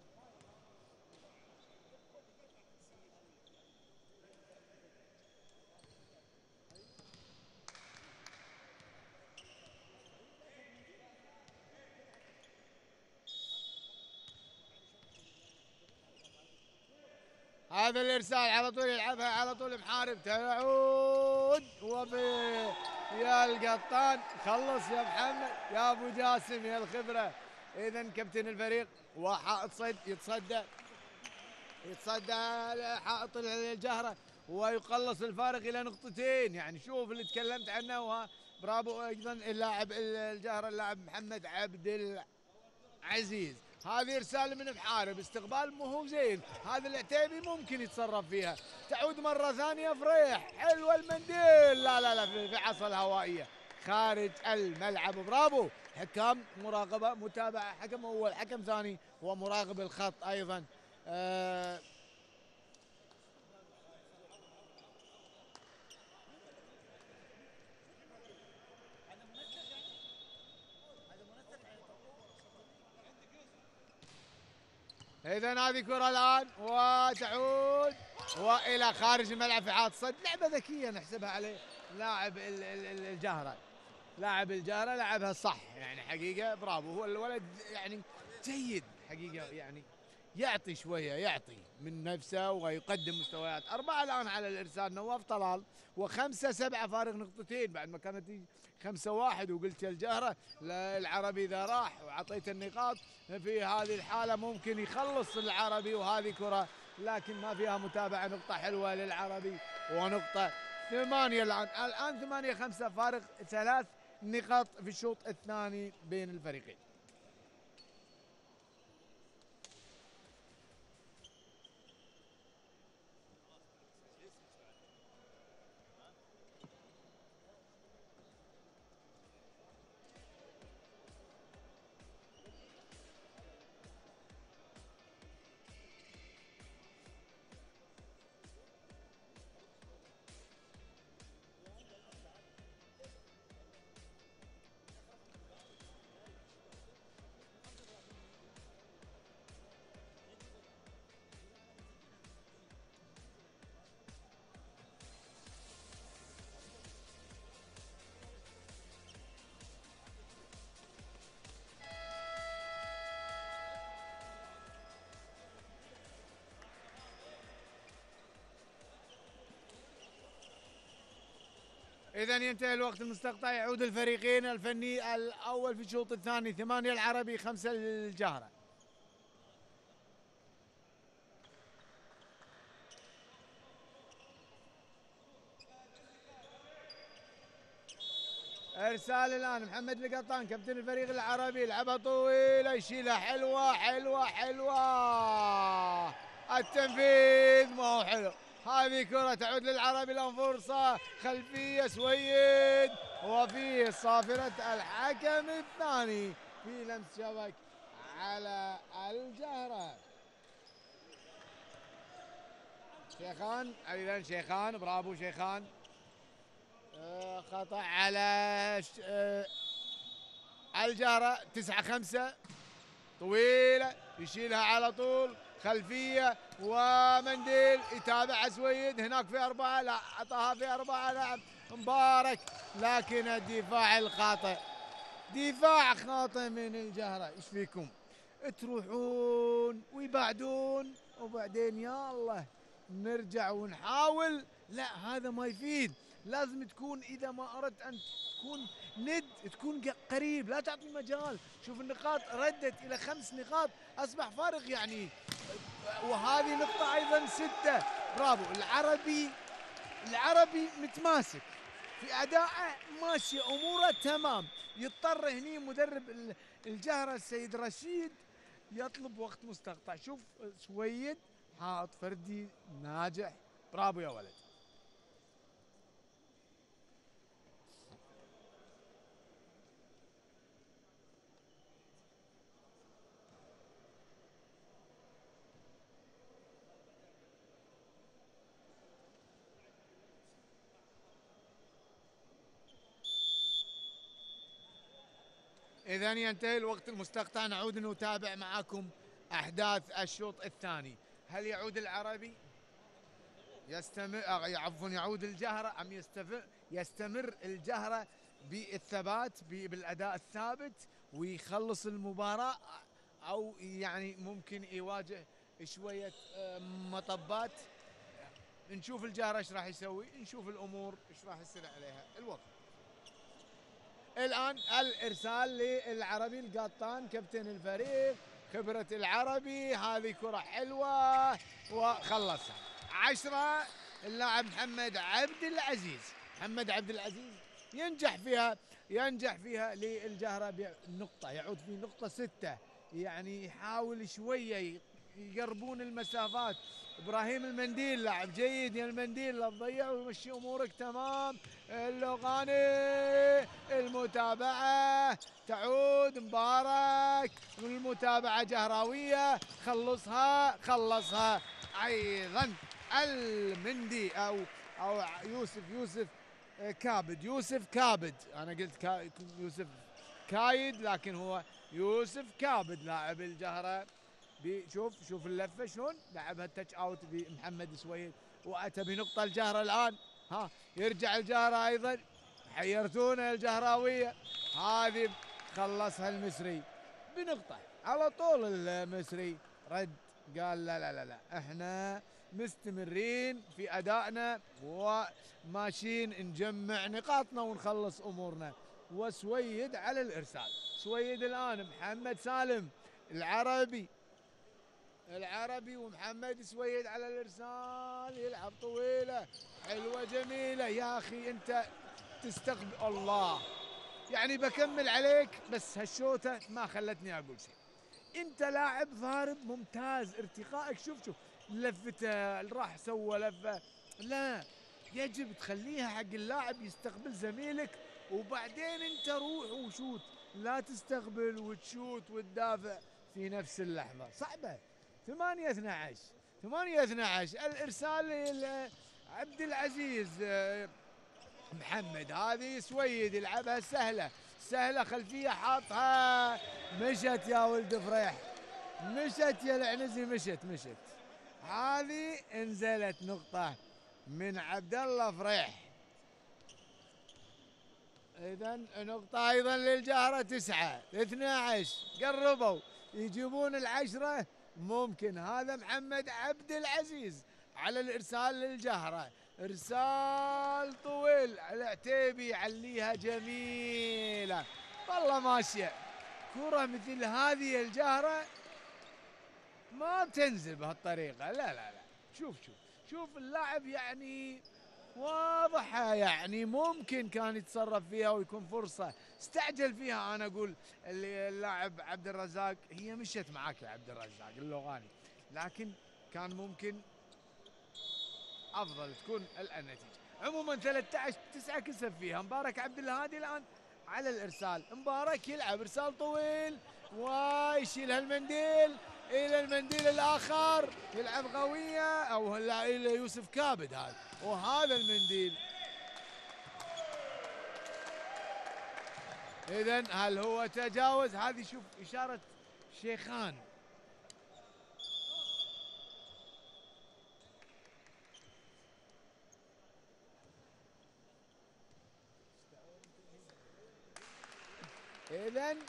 هذا الإرسال على طول يلعبها، على طول محارب، تعود يا القطان، خلص يا محمد يا أبو جاسم يا الخبرة. إذا كابتن الفريق وحائط صيد يتصدى حائط الجهرة ويقلص الفارق إلى نقطتين. يعني شوف اللي تكلمت عنه، برافو أيضا اللاعب الجهرة، اللاعب محمد عبد العزيز. هذه ارسال من محارب، استقبال مو هو زين، هذا العتيبي ممكن يتصرف فيها، تعود مره ثانيه فريح، حلوه المنديل، لا في عصا الهوائيه خارج الملعب. برافو حكام مراقبه متابعه، حكم اول حكم ثاني ومراقب الخط ايضا. إذا هذه كرة الآن وتعود وإلى خارج الملعب في حائط الصد. لعبة ذكية نحسبها عليه لاعب الجهرة، لاعب الجهرة لعبها صح، يعني حقيقة برافو. هو الولد يعني جيد حقيقة، يعني يعطي شوية، يعطي من نفسه ويقدم مستويات. 4 الآن على الإرسال نواف طلال، و5-7 فارق نقطتين بعد ما كانت 5-1. وقلت الجهرة العربي إذا راح وعطيت النقاط في هذه الحالة ممكن يخلص العربي، وهذه كرة لكن ما فيها متابعة. نقطة حلوة للعربي ونقطة 8 الآن 8-5 فارق 3 نقاط في الشوط الثاني بين الفريقين. إذا ينتهي الوقت المستقطع، يعود الفريقين الفني الأول في الشوط الثاني، 8 العربي 5 الجهرة. ارسال الان محمد القطان كابتن الفريق العربي، لعبها طويله يشيلها، حلوه التنفيذ ما هو حلو. هذه كره تعود للعربي، الان فرصه خلفيه سويد، وفي صافره الحكم الثاني في لمس شبك على الجهره. شيخان ايضا، شيخان برافو شيخان. خطأ على الجهرة. 9-5 طويلة يشيلها على طول، خلفية ومنديل يتابع سويد، هناك في 4، لا عطاها في 4 لاعب مبارك، لكن الدفاع الخاطئ دفاع خاطئ من الجهرة. ايش فيكم تروحون ويبعدون وبعدين يا الله نرجع ونحاول؟ لا هذا ما يفيد. لازم تكون اذا ما اردت ان تكون ند تكون قريب، لا تعطي مجال. شوف النقاط ردت الى 5 نقاط، اصبح فارق يعني. وهذه نقطة ايضا 6. برافو العربي. العربي متماسك في ادائه، ماشي اموره تمام. يضطر هني مدرب الجهرة السيد رشيد يطلب وقت مستقطع. شوف سويد حاط فردي ناجح. برافو يا ولد. إذا ينتهي الوقت المستقطع، نعود نتابع معكم أحداث الشوط الثاني. هل يعود العربي يستمر، عفوا يعود الجهرة، أم يستمر الجهرة بالثبات بالأداء الثابت ويخلص المباراة، أو يعني ممكن يواجه شوية مطبات؟ نشوف الجهرة ايش راح يسوي، نشوف الأمور ايش راح يصير عليها الوقت. الآن الإرسال للعربي القطان كابتن الفريق، خبرة العربي. هذه كرة حلوة وخلصها 10. اللاعب محمد عبد العزيز. محمد عبد العزيز ينجح فيها للجهرة بنقطة، يعود في نقطة 6. يعني يحاول شوية يقربون المسافات. ابراهيم المنديل لاعب جيد يا المنديل، لا تضيع ويمشي امورك تمام. اللوغاني المتابعة تعود مبارك، والمتابعة جهراوية. خلصها ايضا المندي او يوسف كابد. انا قلت يوسف كايد، لكن هو يوسف كابد لاعب الجهرة. شوف اللفه شلون لعبها التاتش اوت بمحمد سويد واتى بنقطه الجهره. الان يرجع الجهره ايضا. حيرتونا الجهراويه. هذه خلصها المصري بنقطه على طول. المصري رد قال لا احنا مستمرين في ادائنا وماشيين نجمع نقاطنا ونخلص امورنا. وسويد على الارسال. سويد الان محمد سالم العربي ومحمد سويد على الارسال. يلعب طويله حلوه جميله. يا اخي انت تستقبل الله، يعني بكمل عليك بس هالشوطه ما خلتني اقول شيء. انت لاعب ضارب ممتاز، ارتقائك شوف لفته راح سوى لفه. لا يجب تخليها حق اللاعب يستقبل زميلك وبعدين انت روح وشوت، لا تستقبل وتشوت وتدافع في نفس اللحظه. صعبه. 8-12 الارسال لعبد العزيز محمد. هذه سويد يلعبها سهله خلفيه حاطها. مشت يا ولد فريح، مشت يا العنزي، مشت. هذه انزلت نقطه من عبد الله فريح. اذا نقطه ايضا للجهره. 9-12 قربوا يجيبون العشرة ممكن. هذا محمد عبد العزيز على الارسال للجهرة. ارسال طويل العتيبي يعليها جميلة والله ماشية. كرة مثل هذه الجهرة ما تنزل بهالطريقة. لا شوف اللاعب يعني واضحة، يعني ممكن كان يتصرف فيها ويكون فرصة، استعجل فيها. أنا أقول اللاعب عبد الرزاق، هي مشت معاك يا عبد الرزاق اللوغاني، لكن كان ممكن أفضل تكون النتيجة. عموما 13-9 كسب فيها مبارك عبد الهادي. الآن على الإرسال مبارك يلعب إرسال طويل ويشيلها المنديل إلى المنديل الآخر. يلعب قوية أو إلى يوسف كابد هذا، وهذا المنديل. إذا هل هو تجاوز؟ هذه شوف إشارة شيخان. إذن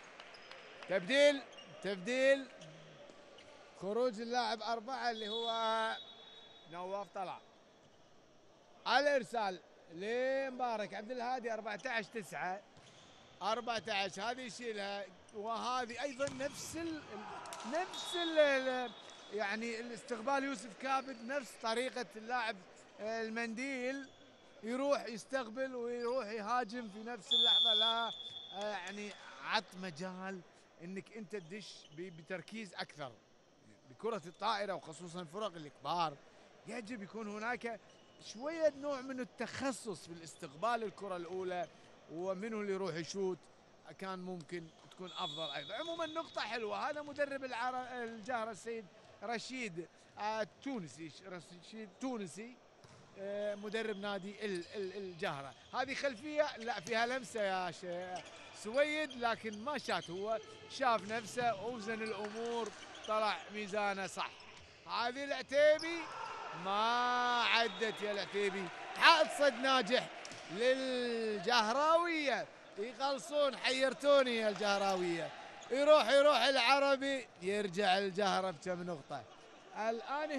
تبديل خروج اللاعب 4 اللي هو نواف طلع. الإرسال لمبارك عبد الهادي 14-9. 14 هذه يشيلها، وهذه ايضا نفس يعني الاستقبال يوسف كابد، نفس طريقه اللاعب المنديل، يروح يستقبل ويروح يهاجم في نفس اللحظه. لا يعني عط مجال انك انت تدش بتركيز اكثر. بكره الطائره وخصوصا الفرق الكبار يجب يكون هناك شويه نوع من التخصص في الاستقبال الكره الاولى، ومنه اللي يروح يشوت كان ممكن تكون افضل ايضا. عموما نقطه حلوه. هذا مدرب الجهره السيد رشيد تونسي مدرب نادي الجهره. هذه خلفيه لا فيها لمسه يا سويد، لكن ما شات، هو شاف نفسه اوزن الامور طلع ميزانه صح. هذه العتيبي ما عدت يا العتيبي. حائط صد ناجح للجهراويه، يخلصون. حيرتوني يا الجهراويه. يروح العربي، يرجع الجهره بكم نقطه. الان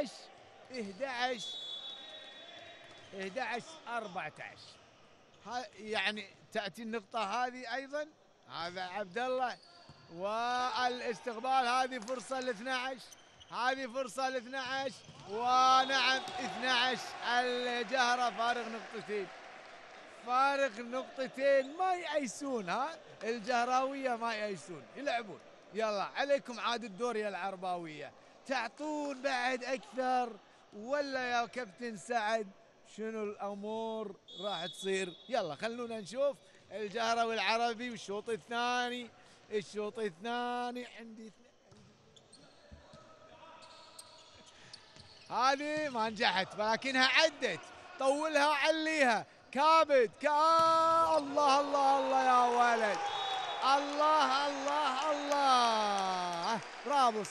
11-14. يعني تاتي النقطه هذه ايضا. هذا عبد الله والاستقبال. هذه فرصه ل 12. ونعم 12. الجهره فارق نقطتين ما يأيسون. الجهراويه ما يأيسون، يلعبون. يلا عليكم عاد الدور يا العرباويه، تعطون بعد اكثر ولا يا كابتن سعد شنو الامور راح تصير؟ يلا خلونا نشوف الجهره والعربي والشوط الثاني. عندي هذه ما نجحت ولكنها عدت. طولها عليها كابد. الله الله الله يا ولد. الله برافو.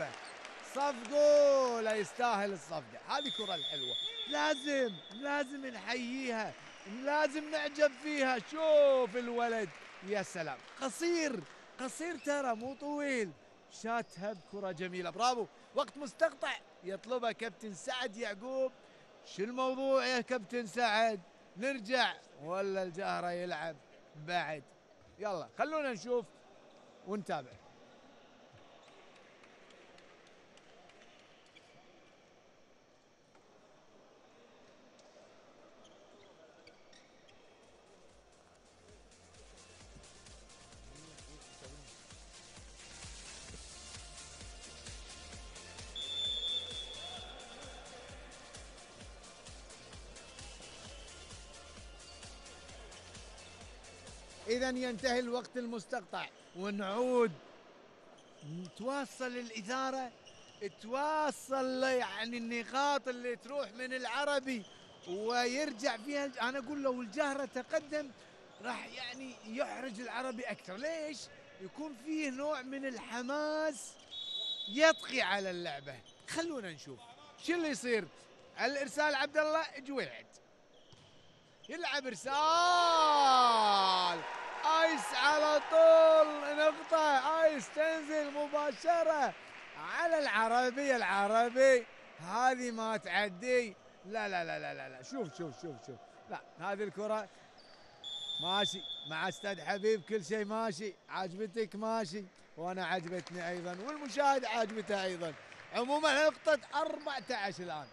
صفقوله يستاهل الصفقه. هذه كره الحلوه لازم نحييها، لازم نعجب فيها. شوف الولد يا سلام، قصير ترى مو طويل. شاتها بكره جميله. برافو. وقت مستقطع يطلبها كابتن سعد يعقوب. شو الموضوع يا كابتن سعد؟ نرجع ولا الجهره يلعب بعد؟ يلا خلونا نشوف ونتابع. إذا ينتهي الوقت المستقطع ونعود تواصل الإثارة، تواصل يعني النقاط اللي تروح من العربي ويرجع فيها. أنا أقول لو الجهرة تقدم راح يعني يحرج العربي أكثر. ليش؟ يكون فيه نوع من الحماس يطغي على اللعبة. خلونا نشوف شو اللي يصير. الإرسال عبد الله جويعد يلعب إرسال ايس على طول. نقطة ايس تنزل مباشرة على العربي. هذه ما تعدي. لا شوف. لا هذه الكرة ماشي مع استاذ حبيب، كل شيء ماشي. عجبتك ماشي، وانا عجبتني ايضا، والمشاهد عجبته ايضا. عموما نقطة 14 الان.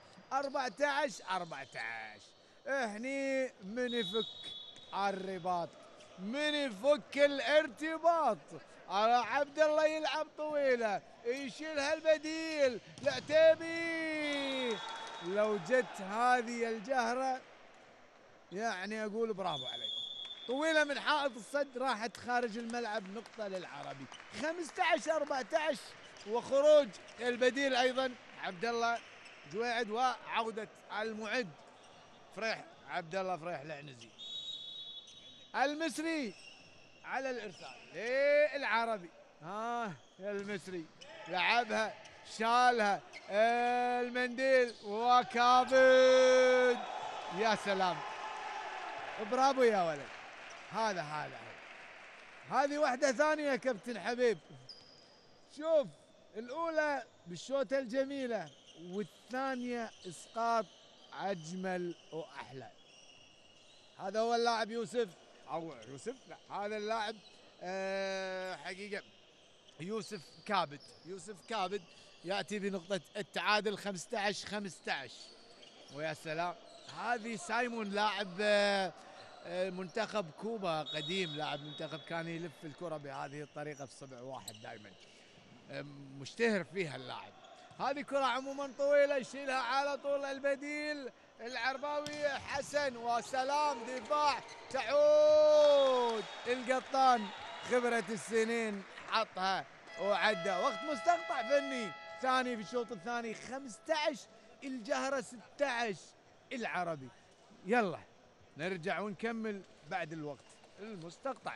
14. هني من يفك الرباط، من يفك الارتباط. عبد الله يلعب طويله، يشيلها البديل العتيبي. لو جت هذه الجهره يعني اقول برافو عليكم. طويله من حائط الصد راحت خارج الملعب. نقطه للعربي. 15-14 وخروج البديل ايضا عبد الله جويعد وعوده المعد عبد الله فريح العنزي. المصري على الارسال العربي. المصري لعبها، شالها المنديل وكابد. يا سلام، برافو يا ولد. هذا هذه واحدة ثانية يا كابتن حبيب. شوف الأولى بالشوطة الجميلة، والثانية إسقاط أجمل وأحلى. هذا هو اللاعب يوسف، أو يوسف لا، هذا اللاعب حقيقة يوسف كابد. يوسف كابد يأتي بنقطة التعادل 15-15. ويا سلام، هذه سايمون لاعب منتخب كوبا قديم، لاعب منتخب كان يلف الكرة بهذه الطريقة في صبع واحد دائما، مشتهر فيها اللاعب. هذه كرة عموما طويلة يشيلها على طول البديل العرباوي حسن، وسلام دفاع، تعود القطان خبرة السنين حطها وعدى. وقت مستقطع فني ثاني في الشوط الثاني 15 الجهرة 16 العربي. يلا نرجع ونكمل بعد الوقت المستقطع.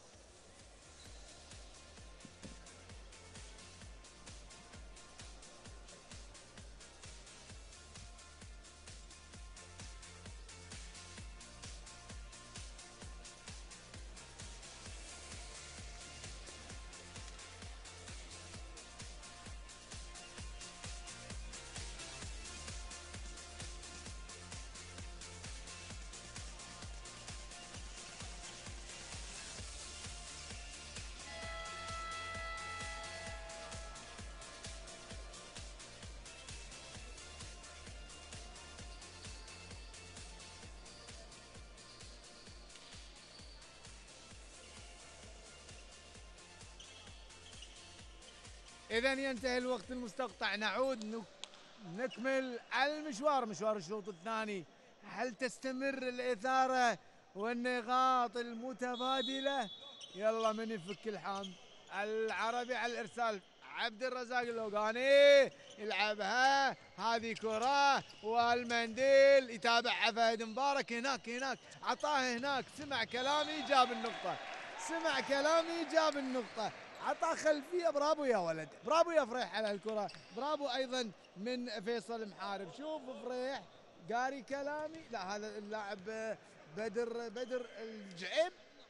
إذا ينتهي الوقت المستقطع، نعود نكمل المشوار، مشوار الشوط الثاني. هل تستمر الإثارة والنقاط المتبادلة؟ يلا من يفك الحام؟ العربي على الإرسال، عبد الرزاق اللوقاني يلعبها، هذه كرة والمنديل يتابعها فهد مبارك. هناك عطاه هناك، سمع كلامي جاب النقطة، سمع كلامي جاب النقطة، عطى خلفيه. برافو يا ولد، برافو يا فريح على الكرة، برافو ايضا من فيصل محارب. شوف فريح قاري كلامي. لا هذا اللاعب بدر الجعيب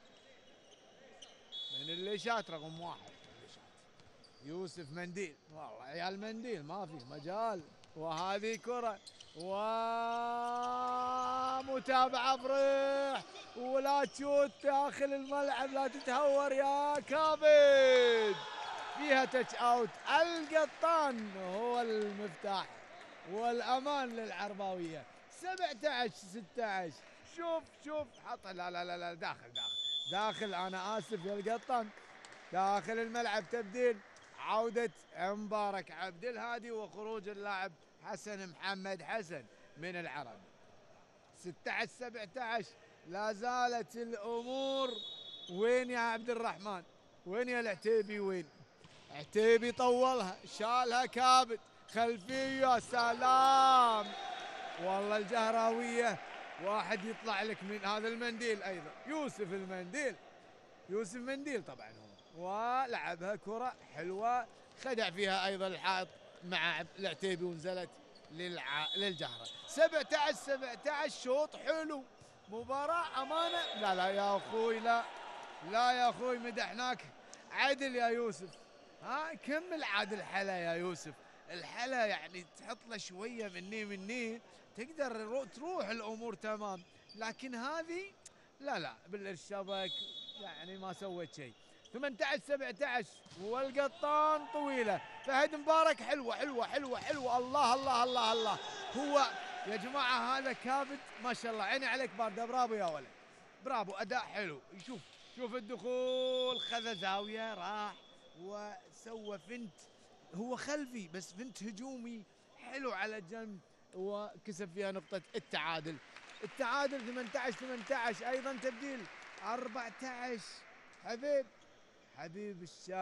من الليشات رقم واحد. يوسف منديل، والله عيال منديل ما في مجال. وهذه كرة ومتابعة فريح، ولا تشوت داخل الملعب، لا تتهور يا كابد. فيها تاتش اوت، القطان هو المفتاح والامان للعرباوية. 17-16. شوف حط، لا داخل انا اسف يا القطان، داخل الملعب. تبديل، عودة مبارك عبد الهادي وخروج اللاعب حسن محمد حسن من العرب. 16-17. لا زالت الامور. وين يا عبد الرحمن؟ وين يا العتيبي؟ وين عتيبي؟ طولها، شالها كابد خلفيه، يا سلام. والله الجهراوية واحد يطلع لك من هذا المنديل ايضا، يوسف المنديل، يوسف منديل طبعا هو، ولعبها كرة حلوة، خدع فيها ايضا الحائط مع العتيبي ونزلت للجهرة. 17-17. شوط حلو، مباراة امانة. لا يا اخوي، لا يا اخوي، مدحناك. عدل يا يوسف، ها كمل عاد الحلا يا يوسف. الحلا يعني تحط له شوية مني تقدر تروح الامور تمام، لكن هذه لا بالشبك يعني ما سويت شيء. 18-17. والقطان طويلة، فهد مبارك حلوة. الله. هو يا جماعة هذا كابد ما شاء الله، عيني عليك باردة. برافو يا ولد، برافو، أداء حلو. شوف الدخول، خذ زاوية، راح وسوى فنت، هو خلفي بس فنت هجومي حلو على جنب، وكسب فيها نقطة التعادل. 18-18. أيضا تبديل 14. حبيب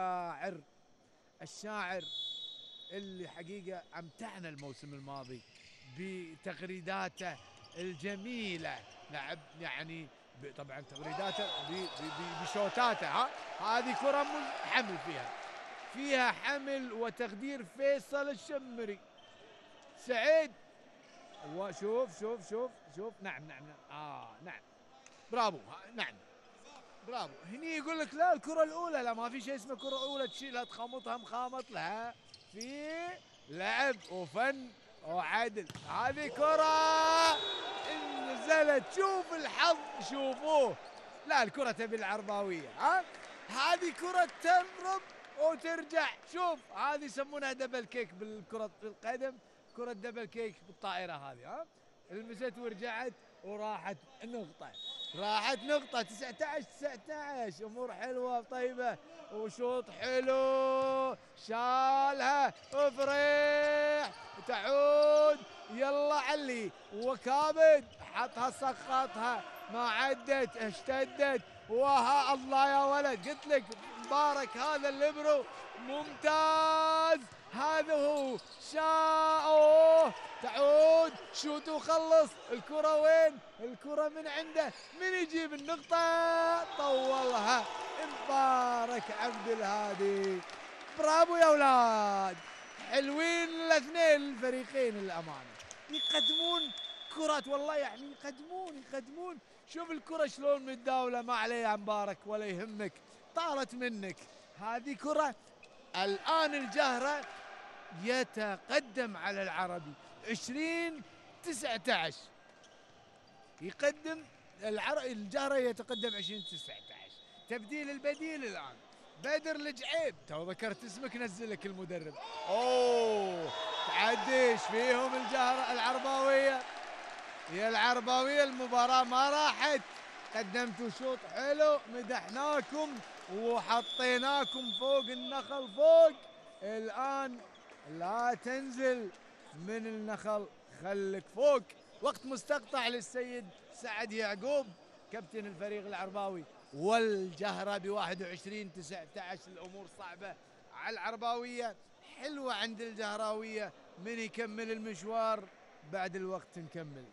الشاعر اللي حقيقة أمتعنا الموسم الماضي بتغريداته الجميلة. لعب يعني طبعا تغريداته بشوتاته. هذه كرة حمل فيها حمل وتقدير. فيصل الشمري، سعيد، وشوف. نعم. نعم برافو. نعم برافو. هني يقول لك لا الكرة الأولى، لا ما في شيء اسمه كرة أولى تشيلها تخمطها مخامط، لا في لعب وفن وعدل. هذه كرة نزلت، شوف الحظ شوفوه. لا الكرة تبي العرباوية، ها هذه كرة تضرب وترجع. شوف هذه يسمونها دبل كيك بالكرة القدم، كرة دبل كيك بالطائرة هذه، ها لمست ورجعت وراحت نقطة، راحت نقطة. 19 امور حلوة طيبة وشوط حلو شالها فريح تعود. يلا علي وكابد حطها سقطها ما عدت اشتدت. وها الله يا ولد قلت لك مبارك هذا الليبرو ممتاز. هذا هو شاء تعود شوت وخلص. الكرة وين؟ الكرة من عنده، من يجيب النقطة؟ طولها مبارك عبد الهادي. برافو يا اولاد، حلوين الاثنين الفريقين الامانة، يقدمون كرات والله، يعني يقدمون. شوف الكرة شلون متداولة، ما عليها مبارك ولا يهمك، طارت منك هذه كرة. الآن الجهرة يتقدم على العربي 20-19، يقدم الجهرة يتقدم 20-19. تبديل البديل الآن بدر الجعيب، تو ذكرت اسمك نزلك المدرب. اوه تعديش فيهم الجهرة العرباوية، يا العرباوية المباراة ما راحت، قدمتوا شوط حلو مدحناكم وحطيناكم فوق النخل فوق. الآن لا تنزل من النخل، خلك فوق. وقت مستقطع للسيد سعد يعقوب كابتن الفريق العرباوي، والجهرة ب21-19. الأمور صعبة على العرباوية، حلوة عند الجهراوية. من يكمل المشوار بعد الوقت نكمل.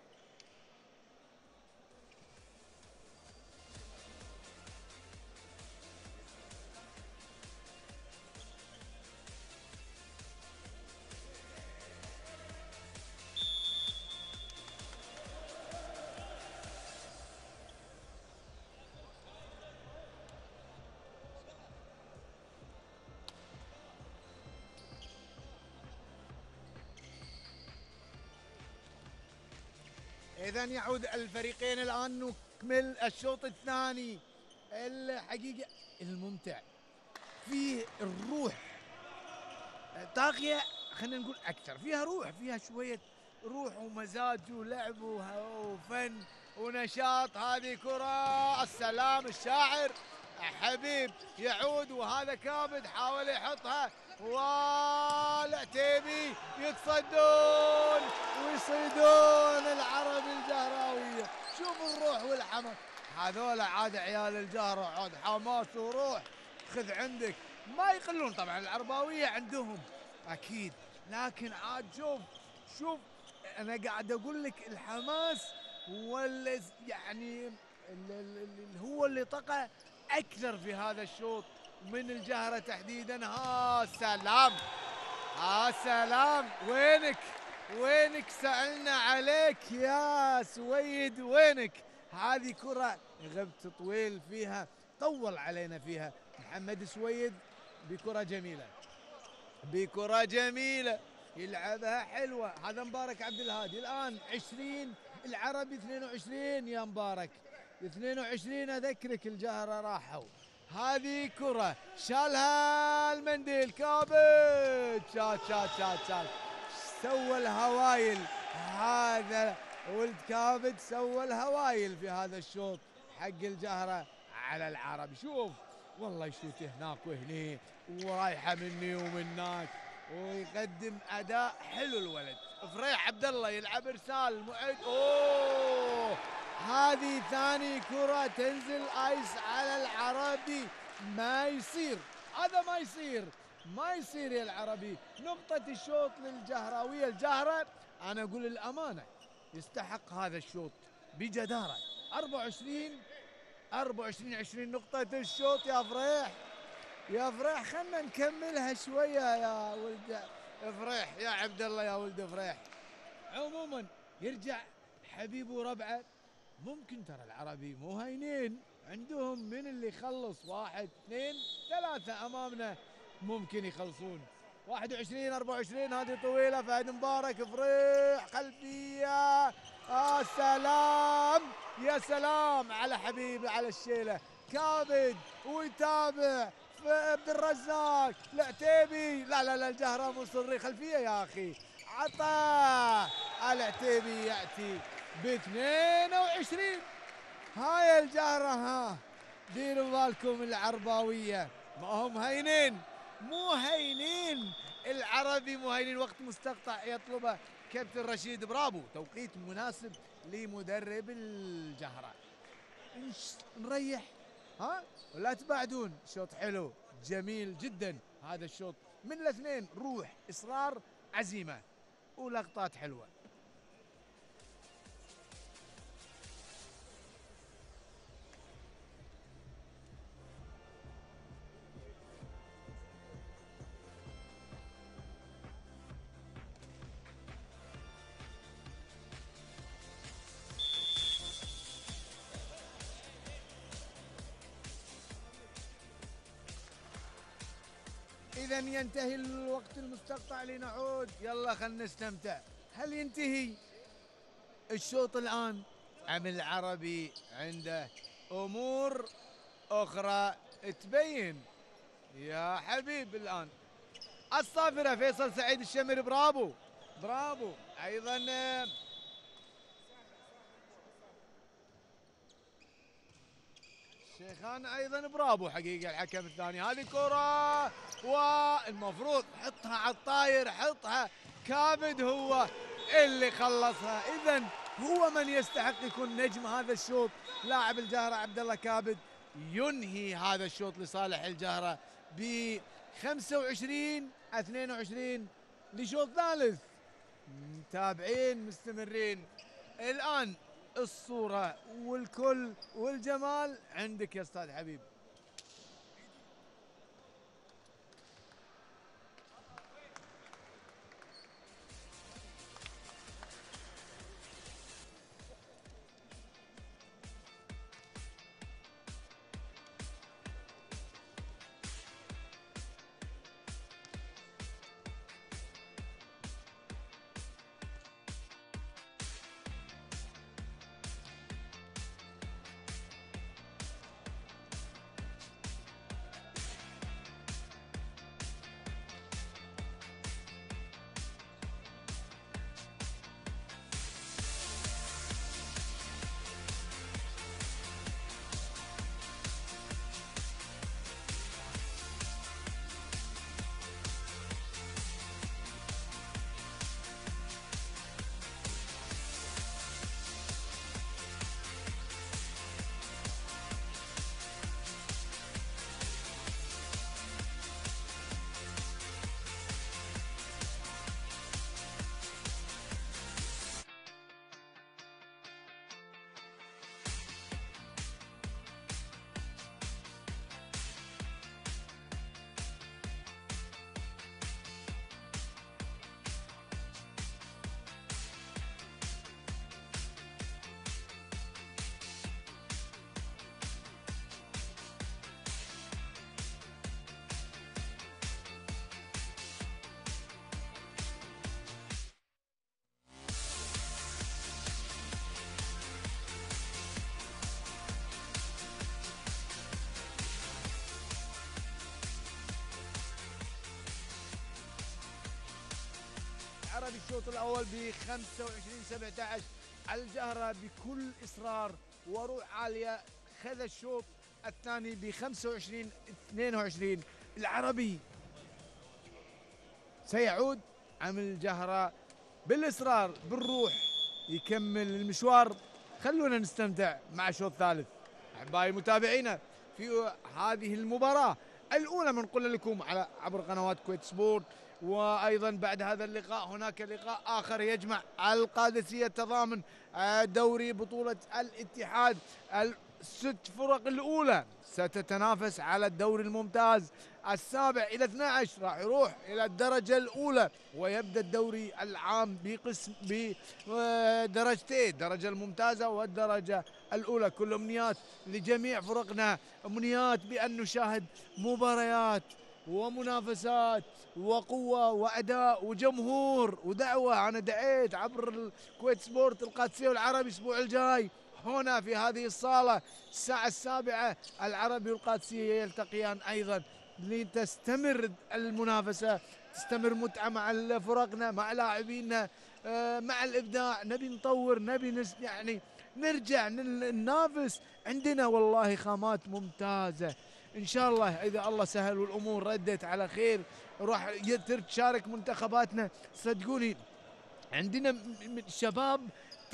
إذا يعود الفريقين الآن، نكمل الشوط الثاني. الحقيقة الممتع فيه الروح طاغية، خلينا نقول أكثر فيها روح، فيها شوية روح ومزاج ولعب وفن ونشاط. هذه كرة السلام الشاعر حبيب يعود، وهذا كابد حاول يحطها والعتيبي يتصدون ويصيدون العربي الجهراوية. شوف الروح والحماس، هذول عاد عيال الجهرة عاد حماس وروح. خذ عندك ما يقلون طبعا العرباوية عندهم اكيد، لكن عاد شوف انا قاعد اقول لك الحماس ولا يعني اللي هو اللي طقى اكثر في هذا الشوط من الجهرة تحديدا. ها سلام، ها سلام، وينك سألنا عليك يا سويد وينك؟ هذه كرة غبت طويل فيها، طول علينا فيها محمد سويد بكرة جميلة يلعبها حلوة. هذا مبارك عبد الهادي الآن 20 العربي 22 يا مبارك 22. أذكرك الجهرة راحوا. هذه كرة شالها المنديل كابت، شات سوى الهوايل. هذا ولد كابد سوى الهوايل في هذا الشوط حق الجهرة على العربي. شوف والله يشوت هناك وهني ورايحه مني ومنك، ويقدم اداء حلو الولد. فريح عبد الله يلعب ارسال معد. اوه هذه ثاني كرة تنزل ايس على العربي، ما يصير هذا، ما يصير يا العربي. نقطة الشوط للجهراوية. الجهرة انا اقول الامانة يستحق هذا الشوط بجدارة. 24 نقطة الشوط يا فريح خلنا نكملها شوية يا ولد فريح، يا عبد الله يا ولد فريح. عموما يرجع حبيبه وربعه، ممكن ترى العربي مو هينين، عندهم من اللي يخلص 1 2 3 امامنا ممكن يخلصون. 21 24 هذه طويله، فهد مبارك فريح خلفيه. سلام يا سلام على حبيبي على الشيله كابد، ويتابع عبد الرزاق العتيبي. لا لا لا الجهره مصري خلفيه يا اخي، عطاه العتيبي ياتي ب 22. هاي الجهره. ها ديروا بالكم العرباويه ما هم هينين، مو هينين. العربي مو هينين. وقت مستقطع يطلبه كابتن رشيد برافو، توقيت مناسب لمدرب الجهره. نريح ها ولا تبعدون. شوط حلو جميل جدا هذا الشوط من الاثنين، روح اصرار عزيمه ولقطات حلوه. إذا ينتهي الوقت المستقطع لنعود. يلا خلنا نستمتع. هل ينتهي الشوط الآن أم العربي عنده أمور أخرى تبين؟ يا حبيب الآن الصافرة فيصل سعيد الشمري برافو برافو. أيضا شيخان ايضا برافو حقيقه الحكم الثاني. هذه كره والمفروض حطها على الطاير، حطها كابد هو اللي خلصها. اذا هو من يستحق يكون نجم هذا الشوط. لاعب الجهره عبد الله كابد ينهي هذا الشوط لصالح الجهره ب 25-22 لشوط ثالث. متابعين مستمرين الان. الصورة والكل والجمال عندك يا استاذ حبيب. العربي الشوط الاول ب 25-17. الجهره بكل اصرار وروح عاليه خذ الشوط الثاني ب 25-22. العربي سيعود ام الجهره بالاصرار بالروح يكمل المشوار؟ خلونا نستمتع مع الشوط الثالث احبائي متابعينا في هذه المباراه الاولى بنقول لكم على عبر قنوات كويت سبورت. وايضا بعد هذا اللقاء هناك لقاء اخر يجمع القادسيه تضامن دوري بطوله الاتحاد. الست فرق الاولى ستتنافس على الدوري الممتاز. 7 إلى 12 راح يروح الى الدرجه الاولى، ويبدا الدوري العام بقسم بدرجتين، الدرجه الممتازه والدرجه الأولى. كل أمنيات لجميع فرقنا، أمنيات بأن نشاهد مباريات ومنافسات وقوة وأداء وجمهور ودعوة. أنا دعيت عبر الكويت سبورت القادسية والعربي الأسبوع الجاي هنا في هذه الصالة الساعة 7 العربي والقادسية يلتقيان أيضا لتستمر المنافسة، تستمر متعة مع فرقنا مع لاعبينا، مع الإبداع. نبي نطور، نبي يعني نرجع ننافس. عندنا والله خامات ممتازة إن شاء الله إذا الله سهل والأمور ردت على خير راح تشارك منتخباتنا. صدقوني عندنا شباب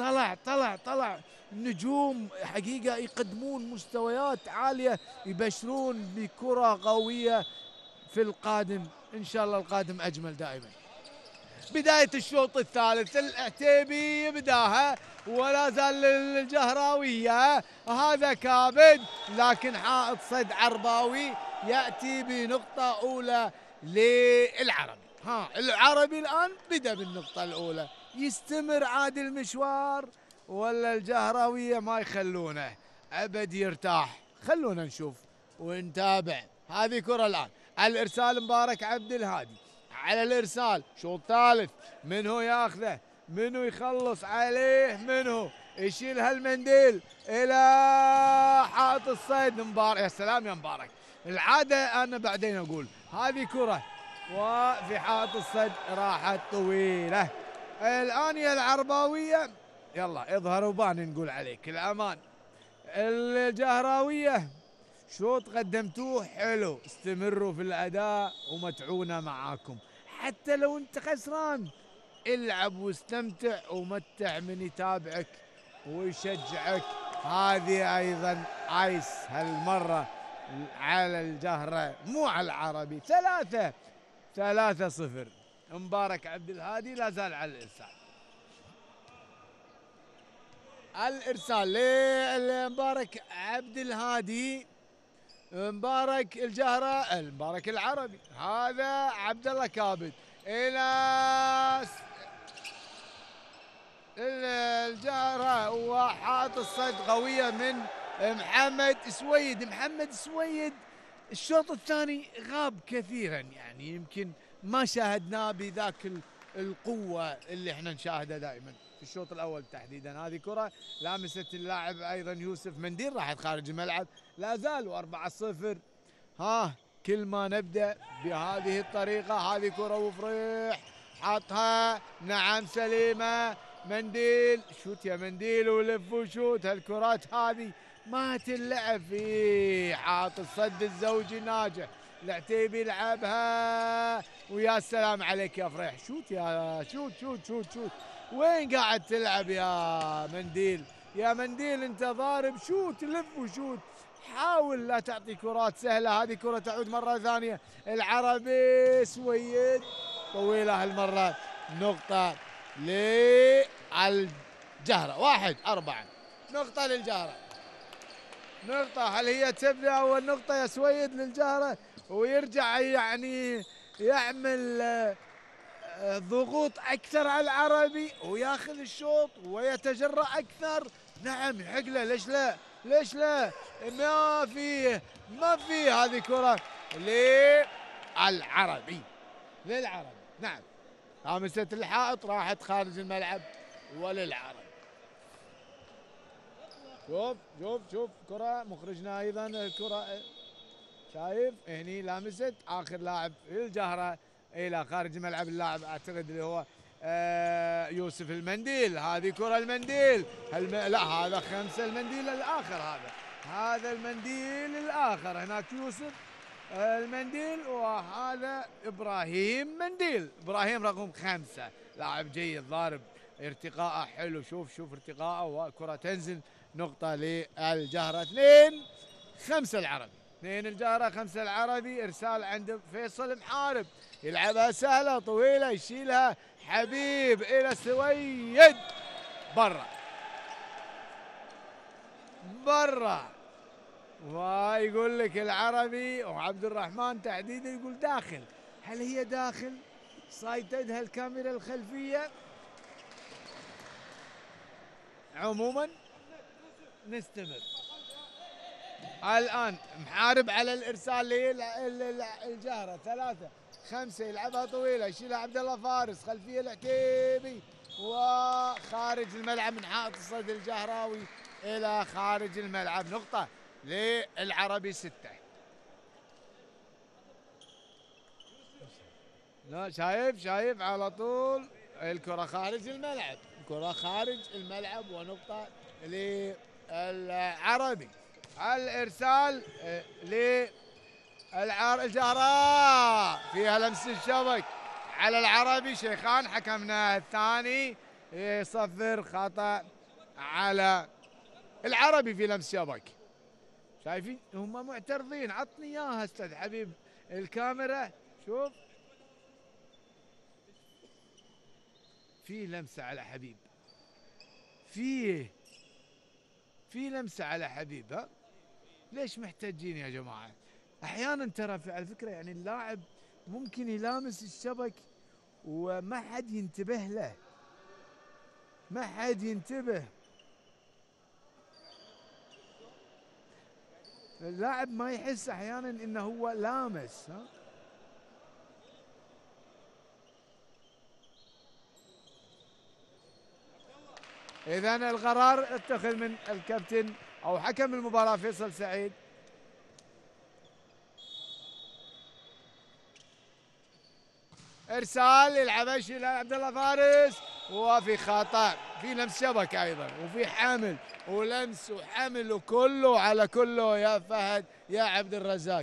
طلع نجوم حقيقة يقدمون مستويات عالية، يبشرون بكرة قوية في القادم إن شاء الله. القادم أجمل دائما. بداية الشوط الثالث العتيبي يبداها ولا زال الجهراوية، هذا كابد لكن حائط صد عرباوي يأتي بنقطة أولى للعربي. العربي الآن بدأ بالنقطة الأولى، يستمر عاد المشوار ولا الجهراوية ما يخلونه أبد يرتاح؟ خلونا نشوف ونتابع. هذه كرة الآن على الإرسال مبارك عبد الهادي، على الإرسال شوط ثالث، منه ياخذه، منه يخلص عليه، منه يشيل هالمنديل إلى حائط الصيد. مبارك يا سلام يا مبارك، العادة أنا بعدين أقول هذه كرة وفي حائط الصيد راحت طويلة. الآن يا العرباوية يلا اظهر وبان نقول عليك الأمان. الجهراوية شوط قدمتوه حلو، استمروا في الأداء ومتعونا معاكم حتى لو انت خسران. العب واستمتع ومتع من يتابعك ويشجعك. هذه أيضا عايس هالمرة على الجهرة مو على العربي. 3-0. مبارك عبد الهادي لا زال على الإرسال لمبارك عبد الهادي. مبارك الجهرة، مبارك العربي، هذا عبد الله كابد الى الجهرة وحائط الصيد قوية من محمد سويد. الشوط الثاني غاب كثيرا، يعني يمكن ما شاهدناه بذاك القوة اللي احنا نشاهدها دائما في الشوط الاول تحديدا. هذه كرة لامست اللاعب ايضا يوسف منديل راحت خارج الملعب، لا زالوا 4-0. كل ما نبدا بهذه الطريقة. هذه كرة وفريح حطها، نعم سليمة، منديل شوت يا منديل ولف وشوت. هالكرات هذه ما تلعب في حاط الصد الزوجي ناجح. العتيبي يلعبها ويا سلام عليك يا فريح، شوت يا شوت. وين قاعد تلعب يا منديل؟ يا منديل انت ضارب، شوت لف وشوت، حاول لا تعطي كرات سهلة. هذه كرة تعود مرة ثانية العربي سويد طويلة هالمرة. نقطة للجهرة 1-4. نقطة للجهرة. نقطة، هل هي تبدأ أول نقطة يا سويد للجهرة ويرجع يعني يعمل ضغوط أكثر على العربي وياخذ الشوط ويتجرأ أكثر؟ نعم يحق له، ليش لا ما في هذه كرة للعربي. نعم لامست الحائط راحت خارج الملعب وللعربي. شوف كرة مخرجنا ايضا الكرة شايف هني لامست اخر لاعب الجهرة الى خارج الملعب، اللاعب اعتقد اللي هو يوسف المنديل. هذه كرة المنديل لا هذا 5 المنديل الاخر، هذا المنديل الاخر هناك يوسف المنديل، وهذا ابراهيم منديل، ابراهيم رقم 5 لاعب جيد ضارب ارتقاءه حلو. شوف ارتقاءه وكرة تنزل. نقطة للجهرة 2-5 العربي. 2 الجهرة 5 العربي. ارسال عند فيصل محارب يلعبها سهلة طويلة يشيلها حبيب الى سويد برا. ويقول لك العربي وعبد الرحمن تحديدا يقول داخل. هل هي داخل؟ صايدتها الكاميرا الخلفية. عموما نستمر. الآن محارب على الإرسال للجهرة 3 5 يلعبها طويلة يشيلها عبد الله فارس خلفية العتيبي وخارج الملعب من حائط الصد الجهراوي إلى خارج الملعب. نقطة للعربي 6. لا شايف على طول الكرة خارج الملعب، الكرة خارج الملعب ونقطة للعربي. الإرسال الجهراء فيها لمس الشبك على العربي. شيخان حكمنا الثاني يصفر خطأ على العربي في لمس شبك. شايفين هم معترضين. عطني اياها استاذ حبيب الكاميرا. شوف في لمسة على حبيب، في لمسة على حبيب. ها ليش محتاجين يا جماعة؟ احيانا ترى على فكرة يعني اللاعب ممكن يلامس الشبك وما حد ينتبه له، ما حد ينتبه. اللاعب ما يحس احيانا انه هو لامس. ها اذا القرار اتخذ من الكابتن او حكم المباراة فيصل سعيد. ارسال يلعبها الى عبد الله فارس وفي خطا، في لمس شبكه ايضا وفي حمل ولمس وحمل وكله على كله يا فهد يا عبد الرزاق.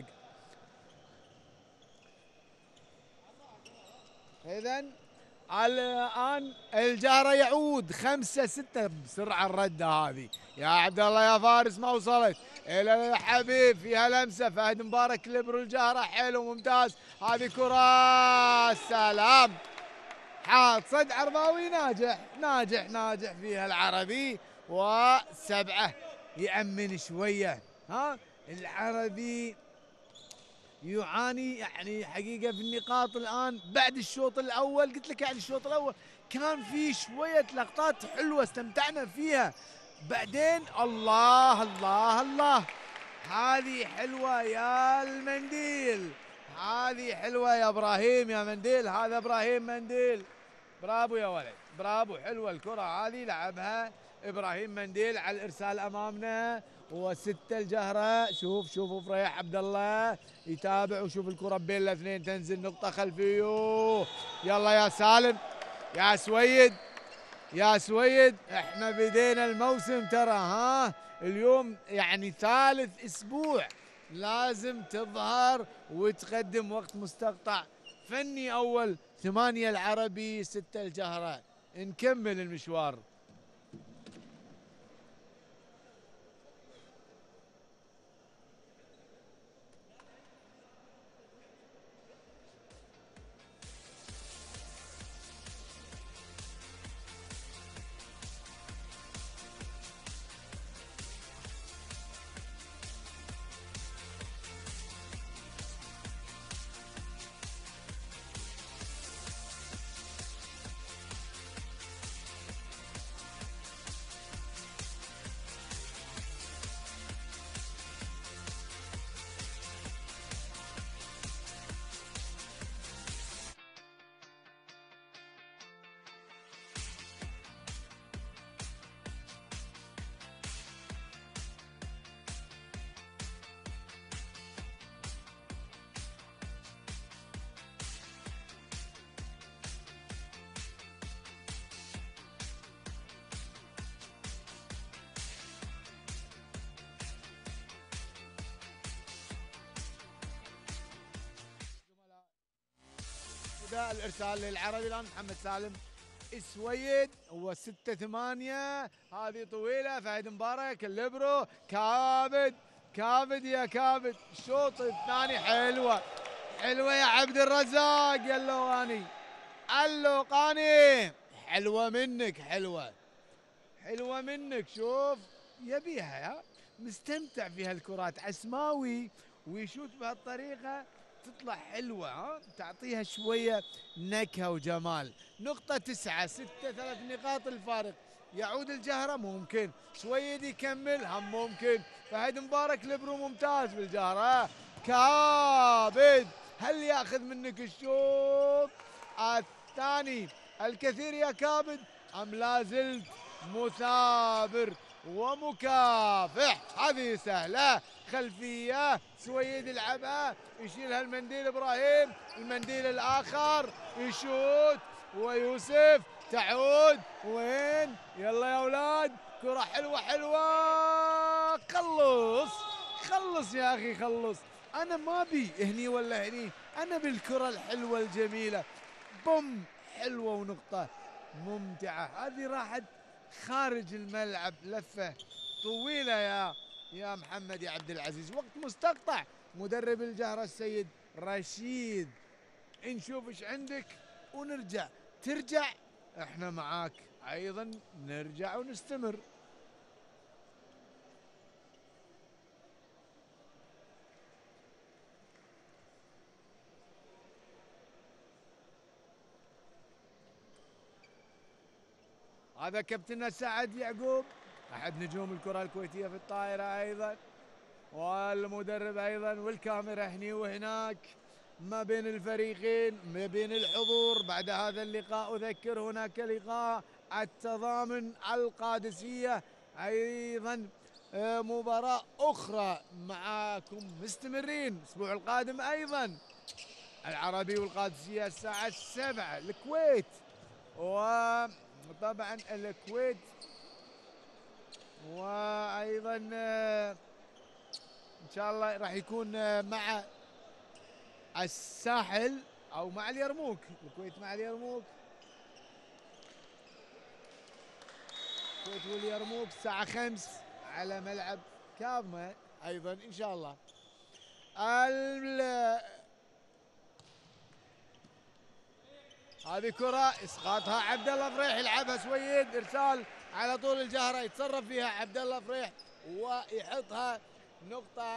اذا الان الجهرة يعود 5-6 بسرعه الرده هذه يا عبد الله يا فارس ما وصلت الى الحبيب فيها لمسه فهد مبارك لبرو الجهرة حلو ممتاز. هذه كره سلام حاط صد عرباوي ناجح فيها العربي. و7 يأمن شويه. ها العربي يعاني يعني حقيقه في النقاط الان بعد الشوط الاول. قلت لك يعني الشوط الاول كان في شويه لقطات حلوه استمتعنا فيها، بعدين الله الله الله هذه حلوه يا المنديل، هذه حلوه يا ابراهيم يا منديل. هذا ابراهيم منديل برافو يا ولد برافو. حلوه الكره هذه لعبها ابراهيم منديل على الارسال امامنا. و6 الجهرة. شوفوا فريح عبد الله يتابع وشوف الكره بين الاثنين تنزل نقطه خلفيه. يلا يا سالم يا سويد يا سويد احنا بدينا الموسم ترى. ها اليوم يعني ثالث اسبوع لازم تظهر وتقدم وقت مستقطع فني. اول 8 العربي 6 الجهرة. نكمل المشوار. الارسال للعربي الان محمد سالم السويد. هو 6-8. هذه طويله فهد مبارك الليبرو كابد يا كابد. الشوط الثاني حلوه يا عبد الرزاق يا اللوقاني حلوه منك. شوف يبيها مستمتع في هالكرات. عسماوي ويشوت بهالطريقه تطلع حلوة. ها تعطيها شوية نكهة وجمال. نقطة 9 6 3 نقاط الفارق يعود الجهرة ممكن، سويد يكمل هم ممكن، فهد مبارك لبرو ممتاز بالجهرة. كابد هل ياخذ منك الشوط الثاني الكثير يا كابد ام لا زلت مثابر ومكافح؟ هذه سهلة، خلفية سويد يلعبها، يشيلها المنديل ابراهيم، المنديل الاخر يشوت، ويوسف تعود وين؟ يلا يا اولاد كرة حلوة حلوة، خلص خلص يا اخي خلص. انا ما بي هني ولا هني، انا بالكرة الحلوة الجميلة، بوم حلوة ونقطة ممتعة. هذه راحت خارج الملعب لفة طويلة يا محمد يا عبد العزيز. وقت مستقطع مدرب الجهرة السيد رشيد، نشوف ايش عندك ونرجع. ترجع احنا معاك ايضا، نرجع ونستمر. هذا كابتننا سعد يعقوب، احد نجوم الكرة الكويتية في الطائرة ايضا، والمدرب ايضا، والكاميرا هني وهناك ما بين الفريقين، ما بين الحضور. بعد هذا اللقاء اذكر هناك لقاء التضامن القادسية ايضا، مباراة اخرى معاكم مستمرين الاسبوع القادم ايضا. العربي والقادسية الساعة 7 الكويت، وطبعا الكويت وايضا ان شاء الله راح يكون مع الساحل او مع اليرموك، الكويت مع اليرموك، الكويت واليرموك الساعة 5 على ملعب كاظمة ايضا ان شاء الله. هذه كرة اسقاطها عبد الله فريح، يلعبها سويد، ارسال على طول الجهرة، يتصرف فيها عبد الله فريح ويحطها نقطة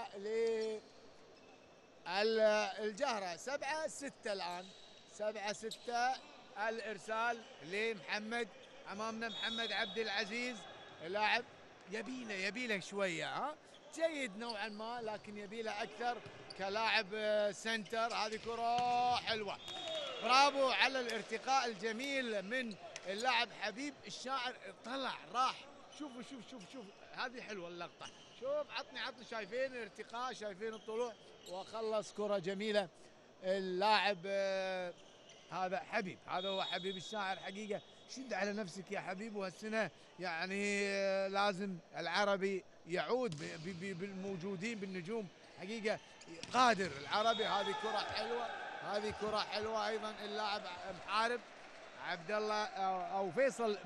للجهرة. 7-6 الآن، 7-6. الإرسال لمحمد، أمامنا محمد عبد العزيز، لاعب يبيله شوية، جيد نوعا ما لكن يبيله أكثر كلاعب سنتر. هذه كرة حلوة، برافو على الارتقاء الجميل من اللاعب حبيب الشاعر، طلع راح. شوفوا شوف هذه حلوه اللقطه، شوف عطني شايفين الارتقاء، شايفين الطلوع، وخلص كره جميله اللاعب هذا حبيب، هذا هو حبيب الشاعر. حقيقه شد على نفسك يا حبيب، وهالسنه يعني لازم العربي يعود بالموجودين بالنجوم، حقيقه قادر العربي. هذه كره حلوه، هذه كرة حلوة أيضا. اللاعب محارب عبد الله أو فيصل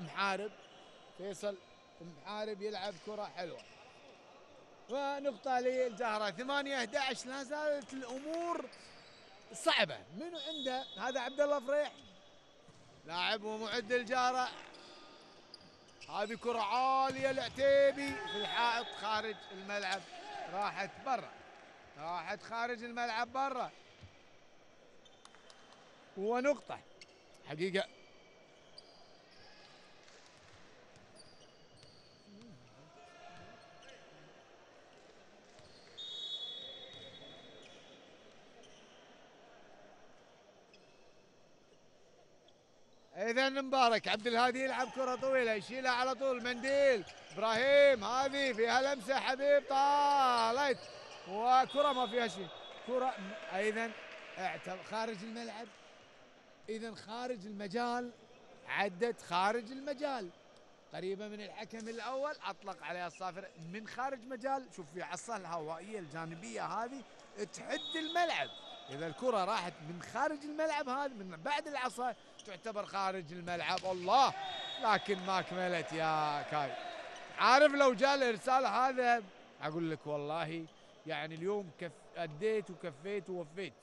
محارب يلعب كرة حلوة، ونقطة للجهرة. 8-11. لا زالت الأمور صعبة. منو عنده؟ هذا عبد الله فريح لاعب ومعد الجهرة. هذه كرة عالية العتيبي في الحائط خارج الملعب، راحت خارج الملعب برا، ونقطة حقيقة. إذا مبارك عبد الهادي يلعب كرة طويلة، يشيلها على طول منديل إبراهيم، هذه فيها لمسة حبيب، طالت وكرة ما فيها شيء، كرة أيضا خارج الملعب، إذا خارج المجال، عدت خارج المجال، قريبة من الحكم الأول، أطلق عليها الصافرة من خارج مجال. شوف في عصا الهوائية الجانبية هذه تحد الملعب، إذا الكرة راحت من خارج الملعب هذه من بعد العصا تعتبر خارج الملعب. الله، لكن ما كملت يا كاي. عارف لو جاء الإرسال هذا أقول لك والله يعني اليوم أديت وكفيت ووفيت.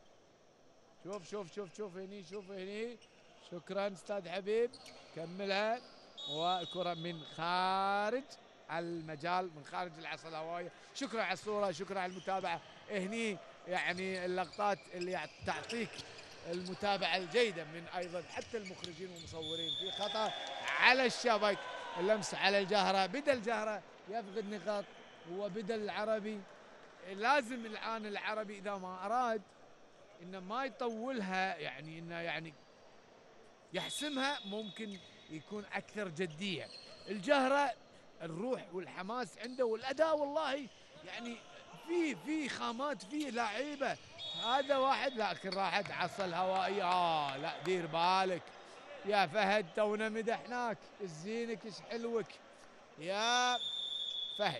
شوف هني شكرا استاذ حبيب، كملها، والكرة من خارج المجال، من خارج العصا الهوائية. شكرا على الصورة، شكرا على المتابعة. هني يعني اللقطات اللي تعطيك المتابعة الجيدة من أيضا حتى المخرجين والمصورين. في خطأ على الشبك، اللمس على الجهرة، بدأ الجهرة يفقد نقاط، هو بدأ العربي. لازم الآن العربي إذا ما أراد إنه ما يطولها، يعني إنه يعني يحسمها، ممكن يكون أكثر جدية. الجهرة الروح والحماس عنده والأداء والله يعني في خامات، في لعيبة. هذا واحد لكن راحت عصا الهوائية. لا دير بالك يا فهد، تونا مدحناك، زينك ايش حلوك يا فهد.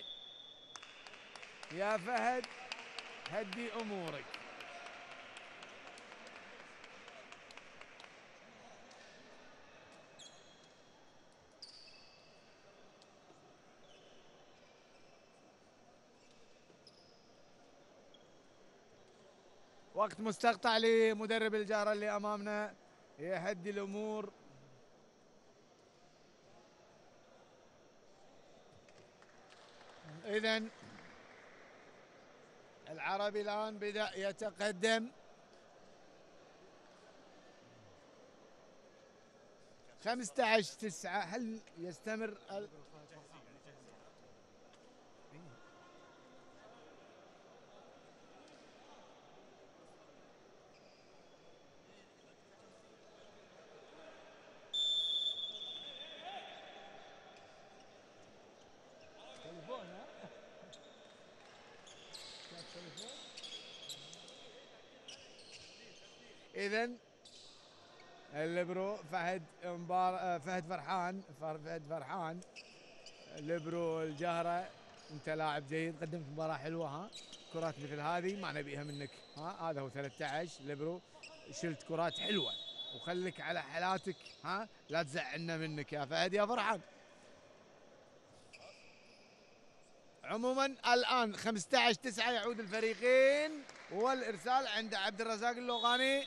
يا فهد هدي امورك. وقت مستقطع لمدرب الجارة اللي امامنا يهدي الامور. اذا العربي الان بدأ يتقدم 15-9. هل يستمر اذا الليبرو فهد فرحان ليبرو الجهرة، انت لاعب جيد، قدمت مباراة حلوة. كرات مثل هذه ما نبيها منك. هذا هو 13 ليبرو، شلت كرات حلوة وخليك على حالاتك. لا تزعلنا منك يا فهد يا فرحان. عموما الان 15-9 يعود الفريقين، والارسال عند عبد الرزاق اللوغاني.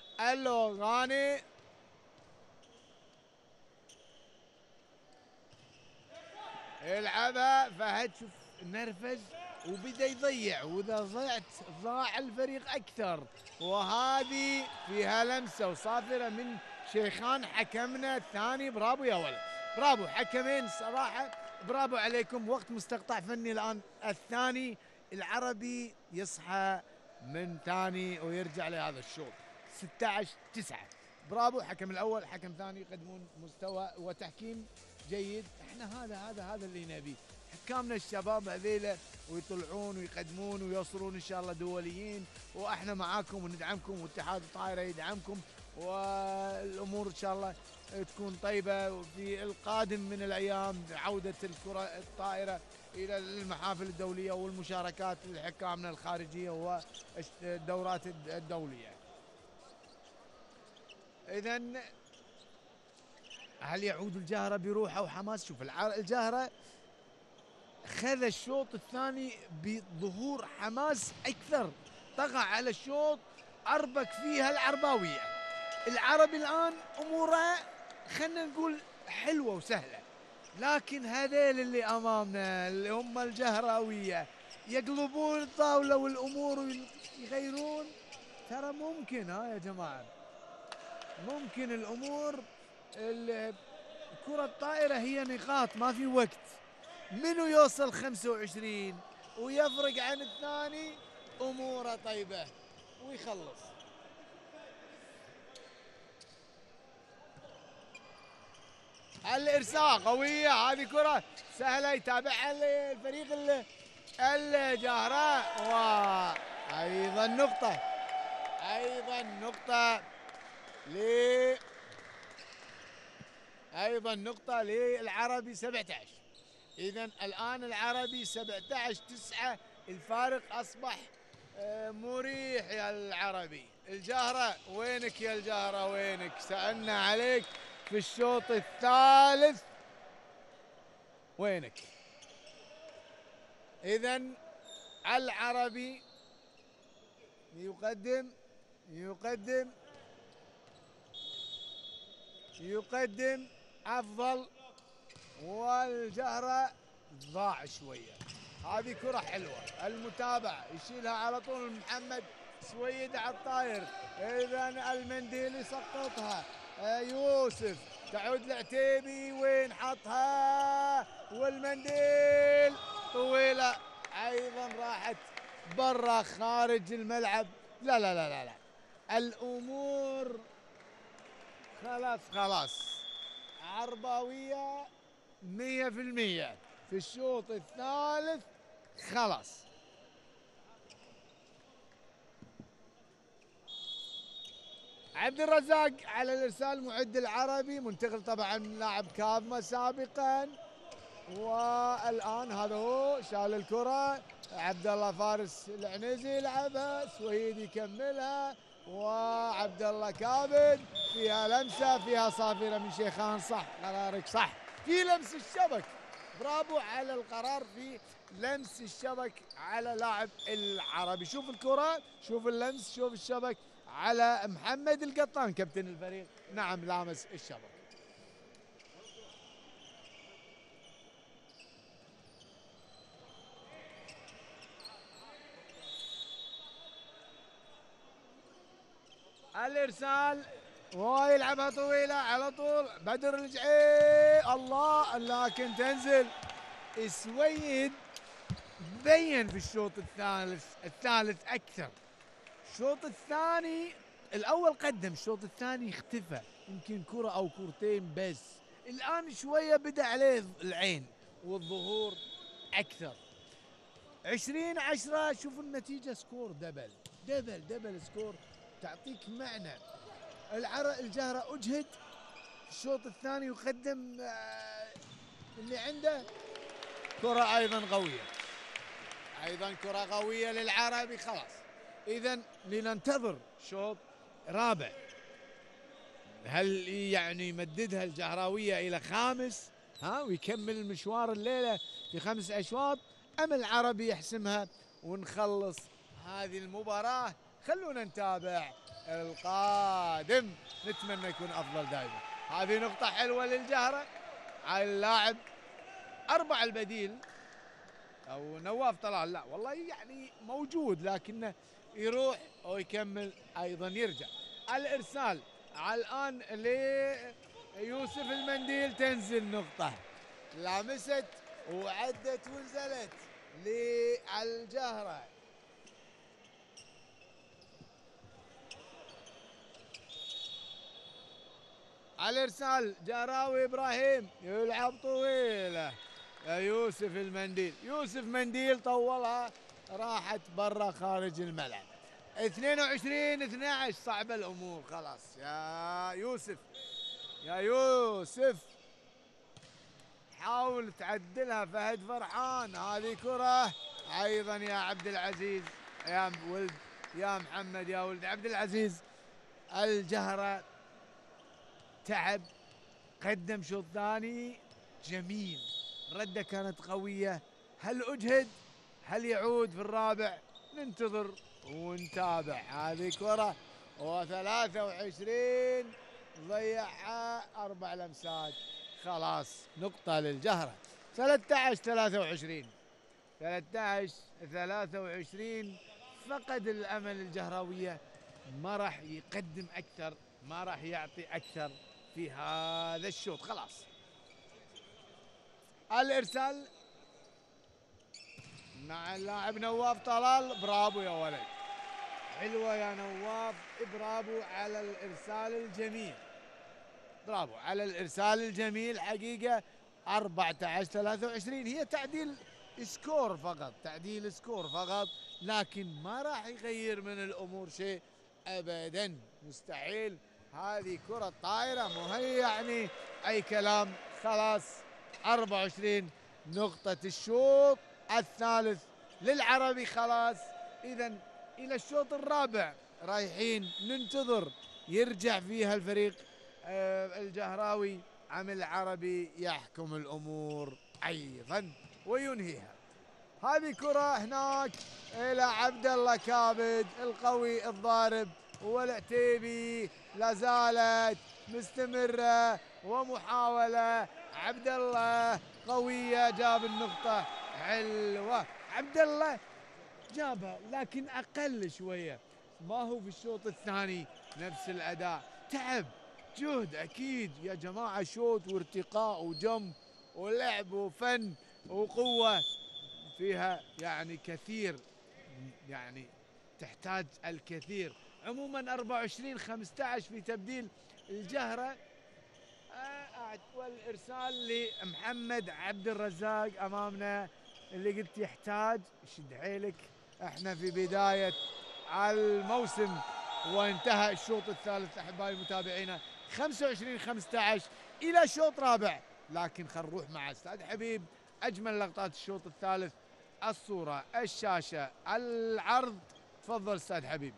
يلعبها فهد، شوف نرفز وبدا يضيع، واذا ضيعت ضاع الفريق اكثر. وهذه فيها لمسه وصافره من شيخان حكمنا الثاني. برافو يا ولد، برافو حكمين صراحه، برافو عليكم. وقت مستقطع فني الان الثاني، العربي يصحى من ثاني ويرجع لهذا الشوط. 16-9. برافو حكم الاول حكم ثاني، يقدمون مستوى وتحكيم جيد. احنا هذا اللي نبيه، حكامنا الشباب هذيلا، ويطلعون ويقدمون ويوصلون ان شاء الله دوليين، واحنا معاكم وندعمكم، واتحاد الطائره يدعمكم، والامور ان شاء الله تكون طيبه. في القادم من الايام عوده الكره الطائره الى المحافل الدوليه والمشاركات لحكامنا الخارجيه والدورات الدوليه. اذا هل يعود الجهرة بروحه وحماس؟ شوف الجهرة خذ الشوط الثاني بظهور حماس أكثر، طغى على الشوط، أربك فيها العرباوية. العربي الآن أموره خلنا نقول حلوة وسهلة، لكن هذيل اللي أمامنا اللي هم الجهراوية يقلبون الطاولة والأمور ويغيرون. ترى ممكن يا جماعة، ممكن الأمور. كرة الطائرة هي نقاط، ما في وقت. منو يوصل 25 ويفرق عن الثاني اموره طيبة ويخلص. الارسال قوية، هذه كرة سهلة يتابعها الفريق الجهراء. وايضا نقطة للعربي 17. إذا الآن العربي 17-9، الفارق أصبح مريح يا العربي. الجهرة وينك يا الجهرة وينك؟ سألنا عليك في الشوط الثالث، وينك؟ إذا العربي يقدم أفضل، والجهرة ضاع شوية. هذه كرة حلوة، المتابعة يشيلها على طول محمد سويد على الطاير. إذا المنديل يسقطها، يوسف تعود العتيبي وين حطها، والمنديل طويلة أيضا راحت برا خارج الملعب. لا لا لا لا لا، الأمور خلاص عرباوية 100% في الشوط الثالث. خلاص عبد الرزاق على الارسال، معد العربي منتقل طبعا لاعب كاظمه سابقا، والان هذا هو شال الكره. عبد الله فارس العنزي يلعبها، سويد يكملها، وعبد الله كابد فيها لمسه، فيها صافره من شيخان. صح قرارك صح في لمس الشبك، برافو على القرار في لمس الشبك على لاعب العربي. شوف الكره، شوف اللمس، شوف الشبك على محمد القطان كابتن الفريق. نعم لامس الشبك. الارسال ويلعبها طويله على طول بدر الجعي، الله، لكن تنزل. سويد بين في الشوط الثالث اكثر. الشوط الثاني الاول قدم، الشوط الثاني اختفى، يمكن كره او كرتين بس. الان شويه بدا عليه العين والظهور اكثر. 20-10. شوفوا النتيجه، سكور دبل سكور، تعطيك معنى. الجهرة اجهد الشوط الثاني وقدم اللي عنده. كرة ايضا قوية للعربي. خلاص اذا لننتظر شوط رابع. هل يعني يمددها الجهراوية الى خامس ويكمل المشوار الليلة في 5 اشواط، ام العربي يحسمها ونخلص هذه المباراة؟ خلونا نتابع القادم، نتمنى يكون افضل دائما. هذه نقطة حلوة للجهرة على اللاعب 4 البديل او نواف طلال، لا والله يعني موجود لكنه يروح ويكمل ايضا يرجع. الارسال على الان ليوسف المنديل، تنزل نقطة، لامست وعدت ونزلت للجهرة. على الارسال جهراوي ابراهيم يلعب طويله يوسف منديل طولها، راحت برا خارج الملعب. 22-12. صعبه الامور خلاص يا يوسف حاول تعدلها فهد فرحان. هذه كره ايضا يا عبد العزيز، يا ولد يا محمد، يا ولد عبد العزيز. الجهرة تعب، قدم شوط ثاني جميل، ردة كانت قوية. هل أجهد؟ هل يعود في الرابع؟ ننتظر ونتابع. هذه كرة و23 ضيعها 4 لمسات. خلاص نقطة للجهرة. 13-23. فقد الأمل الجهراوية، ما راح يقدم أكثر، ما راح يعطي أكثر في هذا الشوط. خلاص الارسال مع اللاعب نواف طلال. برافو يا ولد، حلوه يا نواف، برافو على الارسال الجميل، برافو على الارسال الجميل حقيقه. 14-23. هي تعديل سكور فقط، لكن ما راح يغير من الامور شيء ابدا، مستحيل. هذه كرة طايرة، مو هي يعني اي كلام. خلاص 24 نقطة الشوط الثالث للعربي. خلاص اذا الى الشوط الرابع رايحين، ننتظر يرجع فيها الفريق الجهراوي ام العربي يحكم الامور ايضا وينهيها. هذه كرة هناك الى عبد الله كابد القوي الضارب، والعتيبي لا زالت مستمرة ومحاولة. عبد الله قوية، جاب النقطة حلوة. عبد الله جابها لكن اقل شوية، ما هو في الشوط الثاني نفس الاداء. تعب جهد اكيد يا جماعه، شوط وارتقاء وجم ولعب وفن وقوه فيها يعني كثير، يعني تحتاج الكثير. عموما 24-15 في تبديل الجهره. والارسال لمحمد عبد الرزاق امامنا، اللي قلت يحتاج شد حيلك، احنا في بدايه الموسم وانتهى الشوط الثالث احبائي المتابعين 25-15 الى شوط رابع. لكن خل نروح مع استاذ حبيب اجمل لقطات الشوط الثالث، الصوره، الشاشه، العرض. تفضل استاذ حبيب.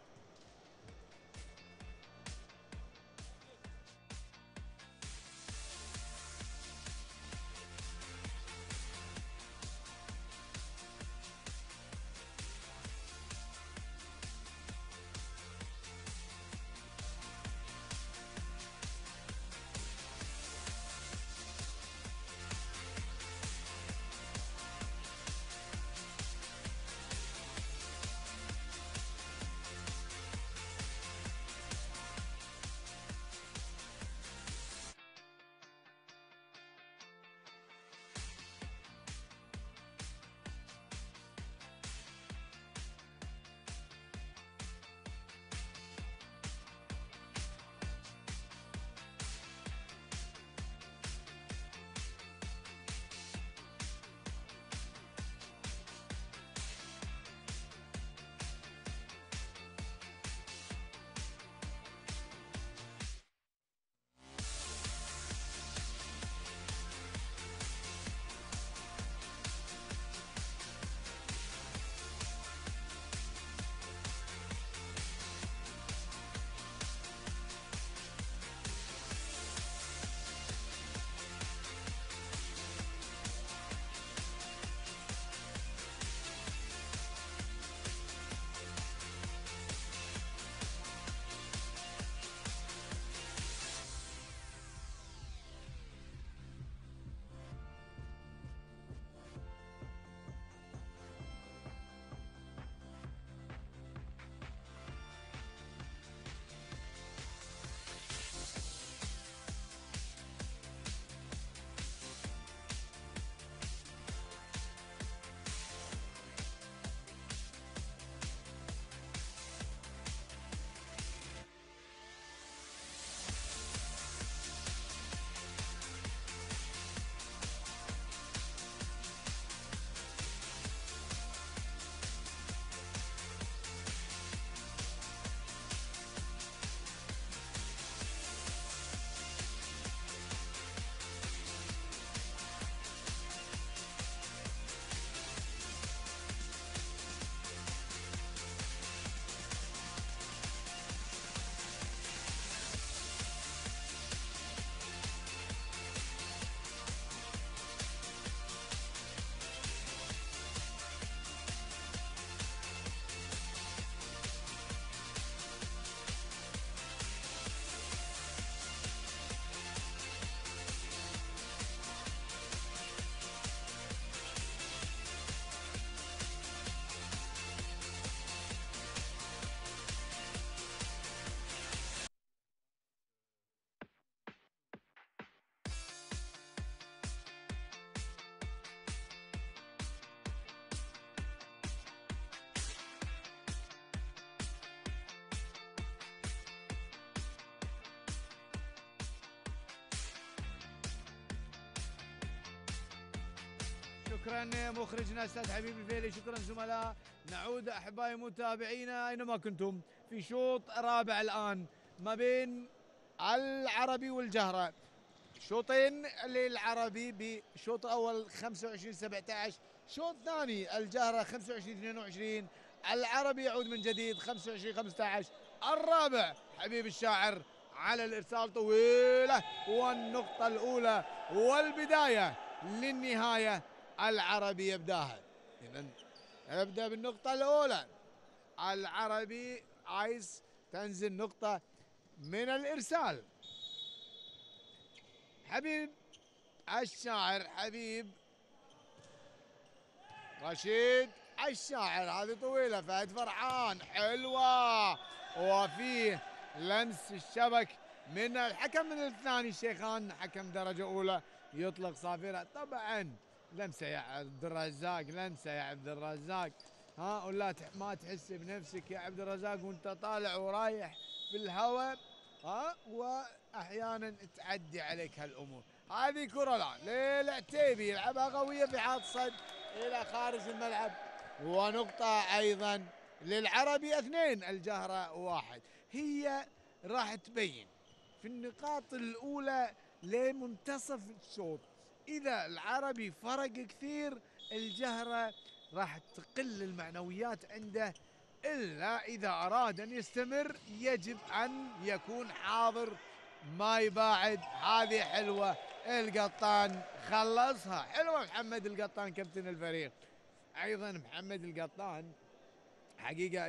شكرا مخرجنا استاذ حبيب الفيلي، شكرا زملاء. نعود احبائي متابعينا اينما كنتم في شوط رابع الان ما بين العربي والجهره. شوطين للعربي، بشوط اول 25-17، شوط ثاني الجهره 25-22، العربي يعود من جديد 25-15. الرابع حبيب الشاعر على الارسال طويله، والنقطه الاولى والبدايه للنهايه العربي يبداها. اذا يبدا بالنقطه الاولى، العربي عايز تنزل نقطه من الارسال. حبيب الشاعر، حبيب رشيد الشاعر، هذه طويله فهد فرحان حلوه، وفيه لمس الشبك من الحكم من الثاني الشيخان حكم درجة أولى يطلق صافرة. طبعا لمسة يا عبد الرزاق، لمسة يا عبد الرزاق. ها ولا ما تحس بنفسك يا عبد الرزاق وانت طالع ورايح في الهواء، ها واحيانا تعدي عليك هالامور. هذه كرة الان للعتيبي يلعبها قوية في حال صد الى خارج الملعب، ونقطة ايضا للعربي 2 الجهرة 1. هي راح تبين في النقاط الأولى لمنتصف الشوط. إذا العربي فرق كثير الجهرة راح تقل المعنويات عنده، إلا إذا أراد أن يستمر يجب أن يكون حاضر ما يباعد. هذه حلوة القطان خلصها، حلوة محمد القطان كابتن الفريق. أيضا محمد القطان حقيقة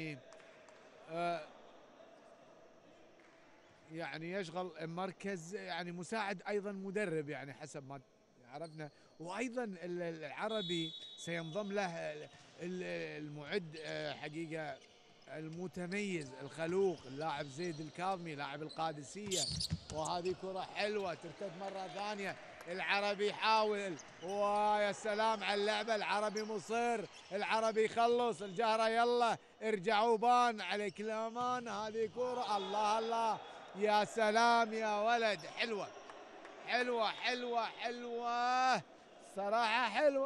يعني يشغل مركز يعني مساعد ايضا مدرب يعني حسب ما عرفنا. وايضا العربي سينضم له المعد حقيقه المتميز الخلوق اللاعب زيد الكاظمي لاعب القادسيه. وهذه كره حلوه ترتد مره ثانيه، العربي يحاول ويا سلام على اللعبه، العربي مصر، العربي يخلص، الجهره يلا ارجعوا بان عليك الامان. هذه كره الله الله يا سلام يا ولد، حلوة حلوة حلوة حلوة صراحة حلوة.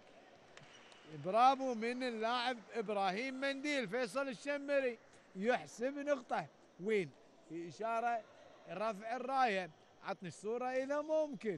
برافو من اللاعب إبراهيم منديل. فيصل الشمري يحسب نقطة. وين في إشارة رفع الراية، عطني الصورة إذا ممكن.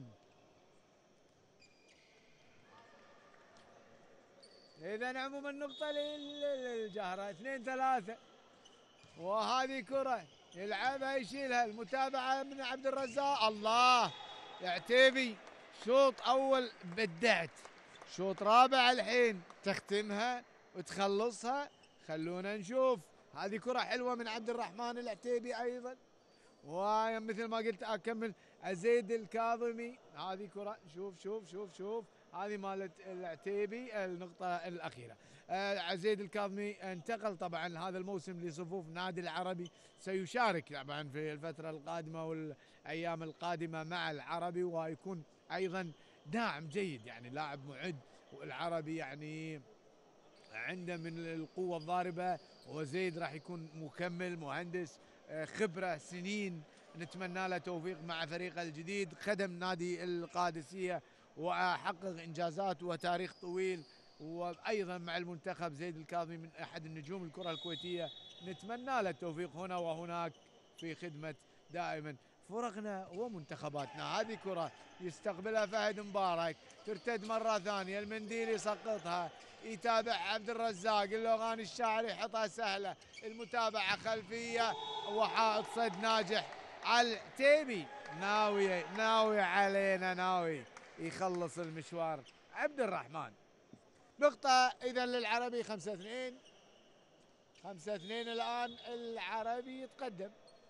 إذا عموما النقطة للجهرة 2-3. وهذه كرة يلعبها يشيلها، المتابعة من عبد الرزاق. الله عتيبي شوط أول بدعت، شوط رابع الحين تختمها وتخلصها. خلونا نشوف. هذه كرة حلوة من عبد الرحمن العتيبي أيضا، ومثل ما قلت أكمل زيد الكاظمي. هذه كرة شوف شوف شوف شوف، هذه مالت العتيبي النقطة الأخيرة. زيد الكاظمي انتقل طبعا هذا الموسم لصفوف نادي العربي، سيشارك طبعا في الفترة القادمة والأيام القادمة مع العربي، ويكون أيضا داعم جيد يعني لاعب معد. والعربي يعني عنده من القوة الضاربة، وزيد راح يكون مكمل مهندس خبرة سنين. نتمنى له توفيق مع فريقه الجديد، خدم نادي القادسية وحقق إنجازات وتاريخ طويل. وأيضا مع المنتخب زيد الكاظمي من أحد النجوم الكرة الكويتية، نتمنى له التوفيق هنا وهناك في خدمة دائما فرقنا ومنتخباتنا. هذه كرة يستقبلها فهد مبارك، ترتد مرة ثانية، المنديل يسقطها، يتابع عبد الرزاق، اللوغاني الشاعري يحطها سهلة، المتابعة خلفية وحائط صد ناجح. العتيبي ناوي علينا، ناوي يخلص المشوار عبد الرحمن. نقطة إذا للعربي 5-2. 5-2 الآن العربي يتقدم.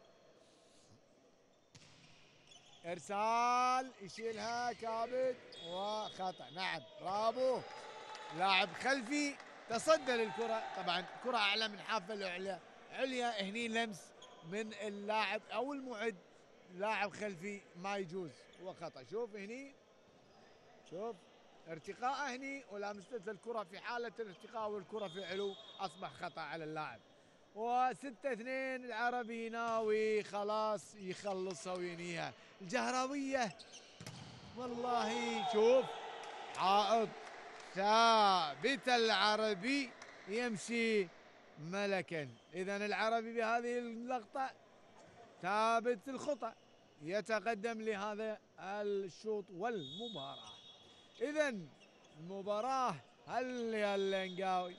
إرسال يشيلها كابت وخطأ. نعم برافو، لاعب خلفي تصدى للكرة، طبعا كرة أعلى من حافة العليا، عليا هني لمس من اللاعب أو المعد، لاعب خلفي ما يجوز، هو خطأ. شوف هني، شوف ارتقاء هني ولامست الكرة في حالة الارتقاء والكرة في علو، أصبح خطأ على اللاعب. و6-2 العربي ناوي خلاص يخلصها وينيها. الجهراوية والله شوف حائط ثابت، العربي يمشي ملكا. إذا العربي بهذه اللقطة ثابت الخطأ، يتقدم لهذا الشوط والمباراة. إذا المباراة هل يا اللنقاوي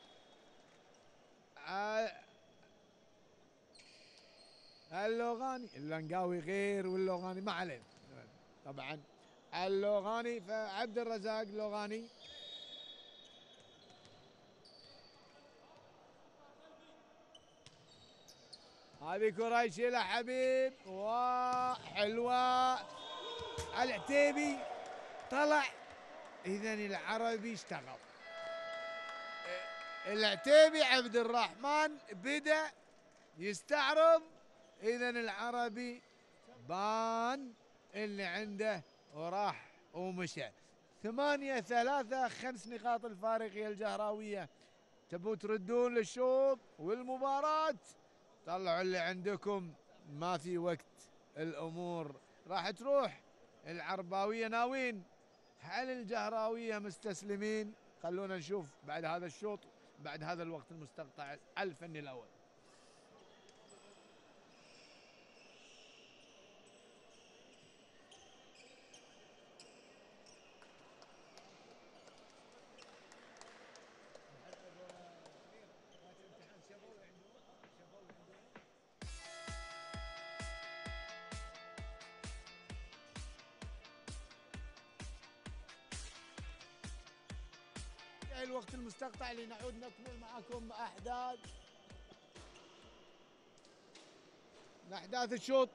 اللنقاوي غير واللوغاني ما عليه طبعا. اللوغاني فعبد الرزاق لوغاني، هذه كرة يشيلها حبيب وحلوة. العتيبي طلع، إذا العربي اشتغل. العتيبي عبد الرحمن بدأ يستعرض إذا العربي بان اللي عنده وراح ومشى. 8-3، 5 نقاط الفارق يا الجهراوية. تبوا تردون للشوط والمباراة؟ طلعوا اللي عندكم، ما في وقت، الأمور راح تروح. العرباوية ناويين، هل الجهراوية مستسلمين؟ خلونا نشوف بعد هذا الشوط، بعد هذا الوقت المستقطع الفني الأول. الوقت المستقطع لنعود نكمل معكم أحداث الشوط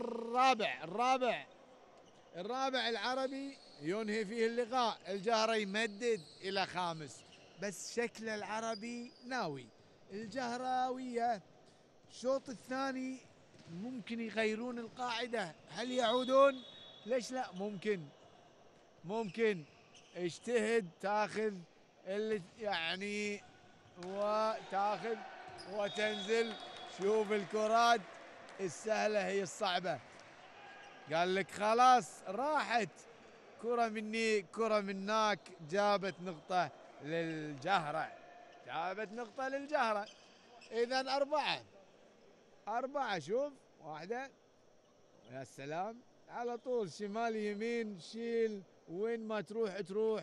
الرابع العربي ينهي فيه اللقاء. الجهرة يمدد إلى 5، بس شكل العربي ناوي. الجهراوية الشوط الثاني ممكن يغيرون القاعدة، هل يعودون؟ ليش لا؟ ممكن اجتهد، تاخذ اللي يعني وتاخذ وتنزل. شوف الكرات السهلة هي الصعبة. قال لك خلاص راحت كرة مني كرة مناك، جابت نقطة للجهرة، إذا 4. شوف واحدة، يا سلام، على طول شمال يمين، شيل وين ما تروح.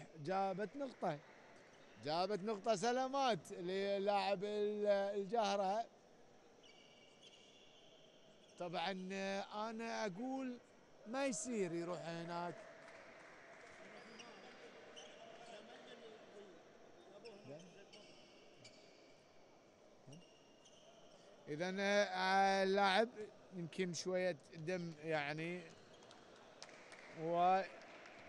جابت نقطة. سلامات للاعب الجهرة. طبعا أنا أقول ما يصير يروح هناك. إذا اللاعب يمكن شوية دم يعني، وعملية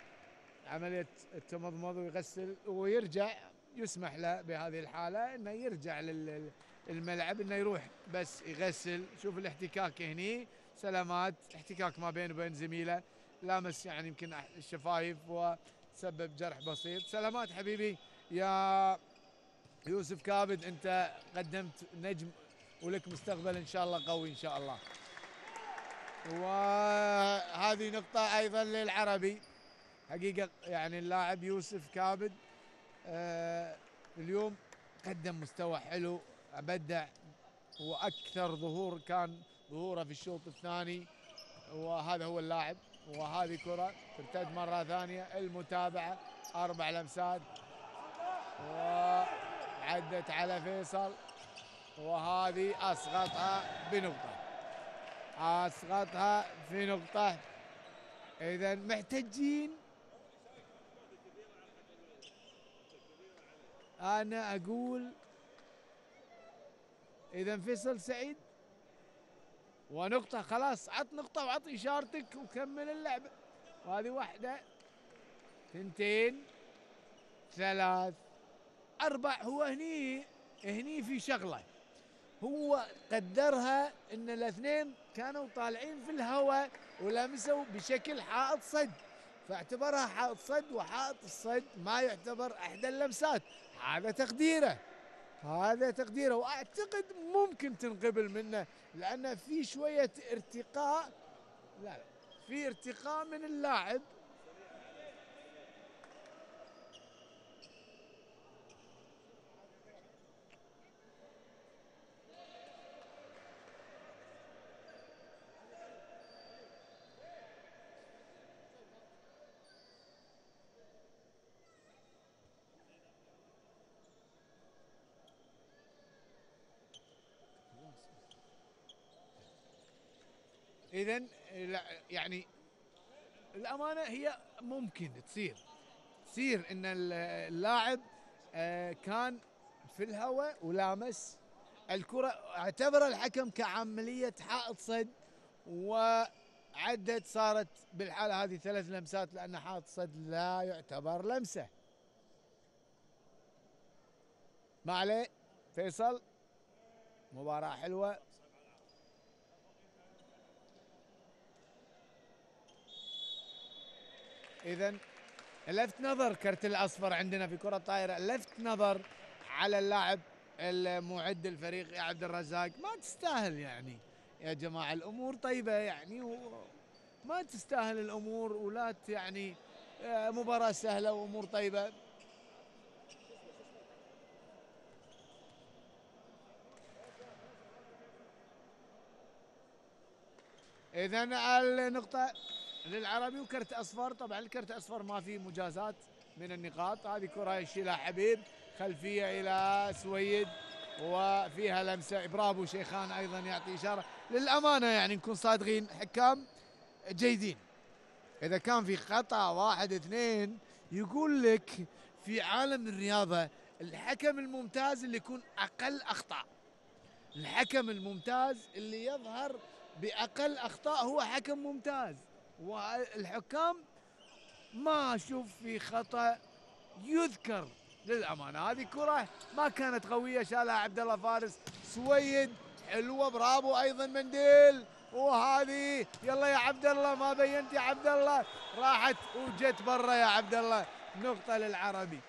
التمضمض ويغسل ويرجع. يسمح له بهذه الحالة انه يرجع للملعب، انه يروح بس يغسل. شوف الاحتكاك هني، سلامات، احتكاك ما بينه وبين زميله، لامس يعني يمكن الشفايف وسبب جرح بسيط. سلامات حبيبي يا يوسف كابد، انت قدمت نجم ولك مستقبل ان شاء الله قوي ان شاء الله. وهذه نقطة ايضا للعربي حقيقة، يعني اللاعب يوسف كابد اليوم قدم مستوى حلو، ابدع، واكثر ظهور كان ظهوره في الشوط الثاني، وهذا هو اللاعب. وهذه كرة ترتد مرة ثانية، المتابعة 4 لمسات وعدت على فيصل، وهذه اسقطها في نقطة. اذا محتاجين، انا اقول اذا فيصل سعيد ونقطة، خلاص عط نقطة وعط اشارتك وكمل اللعبة. وهذه 1 2 3 4. هو هني في شغلة، هو قدرها ان الاثنين كانوا طالعين في الهواء ولمسوا بشكل حائط صد، فاعتبرها حائط صد، وحائط الصد ما يعتبر احدى اللمسات. هذا تقديره، واعتقد ممكن تنقبل منه، لان في شوية ارتقاء. لا في ارتقاء من اللاعب. اذا يعني الامانه هي ممكن تصير ان اللاعب كان في الهواء ولامس الكره، اعتبر الحكم كعمليه حائط صد، وعدت صارت بالحاله هذه 3 لمسات، لان حائط صد لا يعتبر لمسه. ما عليه فيصل، مباراه حلوه. اذا لفت نظر كرت الاصفر عندنا في كره طايره، لفت نظر على اللاعب المعد الفريق يا عبد الرزاق. ما تستاهل يعني يا جماعه، الامور طيبه يعني ما تستاهل الامور، ولا يعني مباراه سهله وامور طيبه. اذا النقطه للعربي وكرت اصفر. طبعا الكرت اصفر ما في مجازات من النقاط. هذه كره يشيلها حبيب خلفيه الى سويد وفيها لمسه. برافو شيخان ايضا يعطي اشاره. للامانه يعني نكون صادقين، حكام جيدين. اذا كان في خطا واحد اثنين يقول لك في عالم الرياضه الحكم الممتاز اللي يكون اقل اخطاء. الحكم الممتاز اللي يظهر باقل اخطاء هو حكم ممتاز. والحكام ما اشوف في خطا يذكر للامانه. هذه كره ما كانت قويه، شالها عبد الله فارس. سويد حلوه، برافو ايضا منديل. وهذه يلا يا عبد الله، ما بينت يا عبد الله، راحت وجت برا يا عبد الله. نقطه للعربي.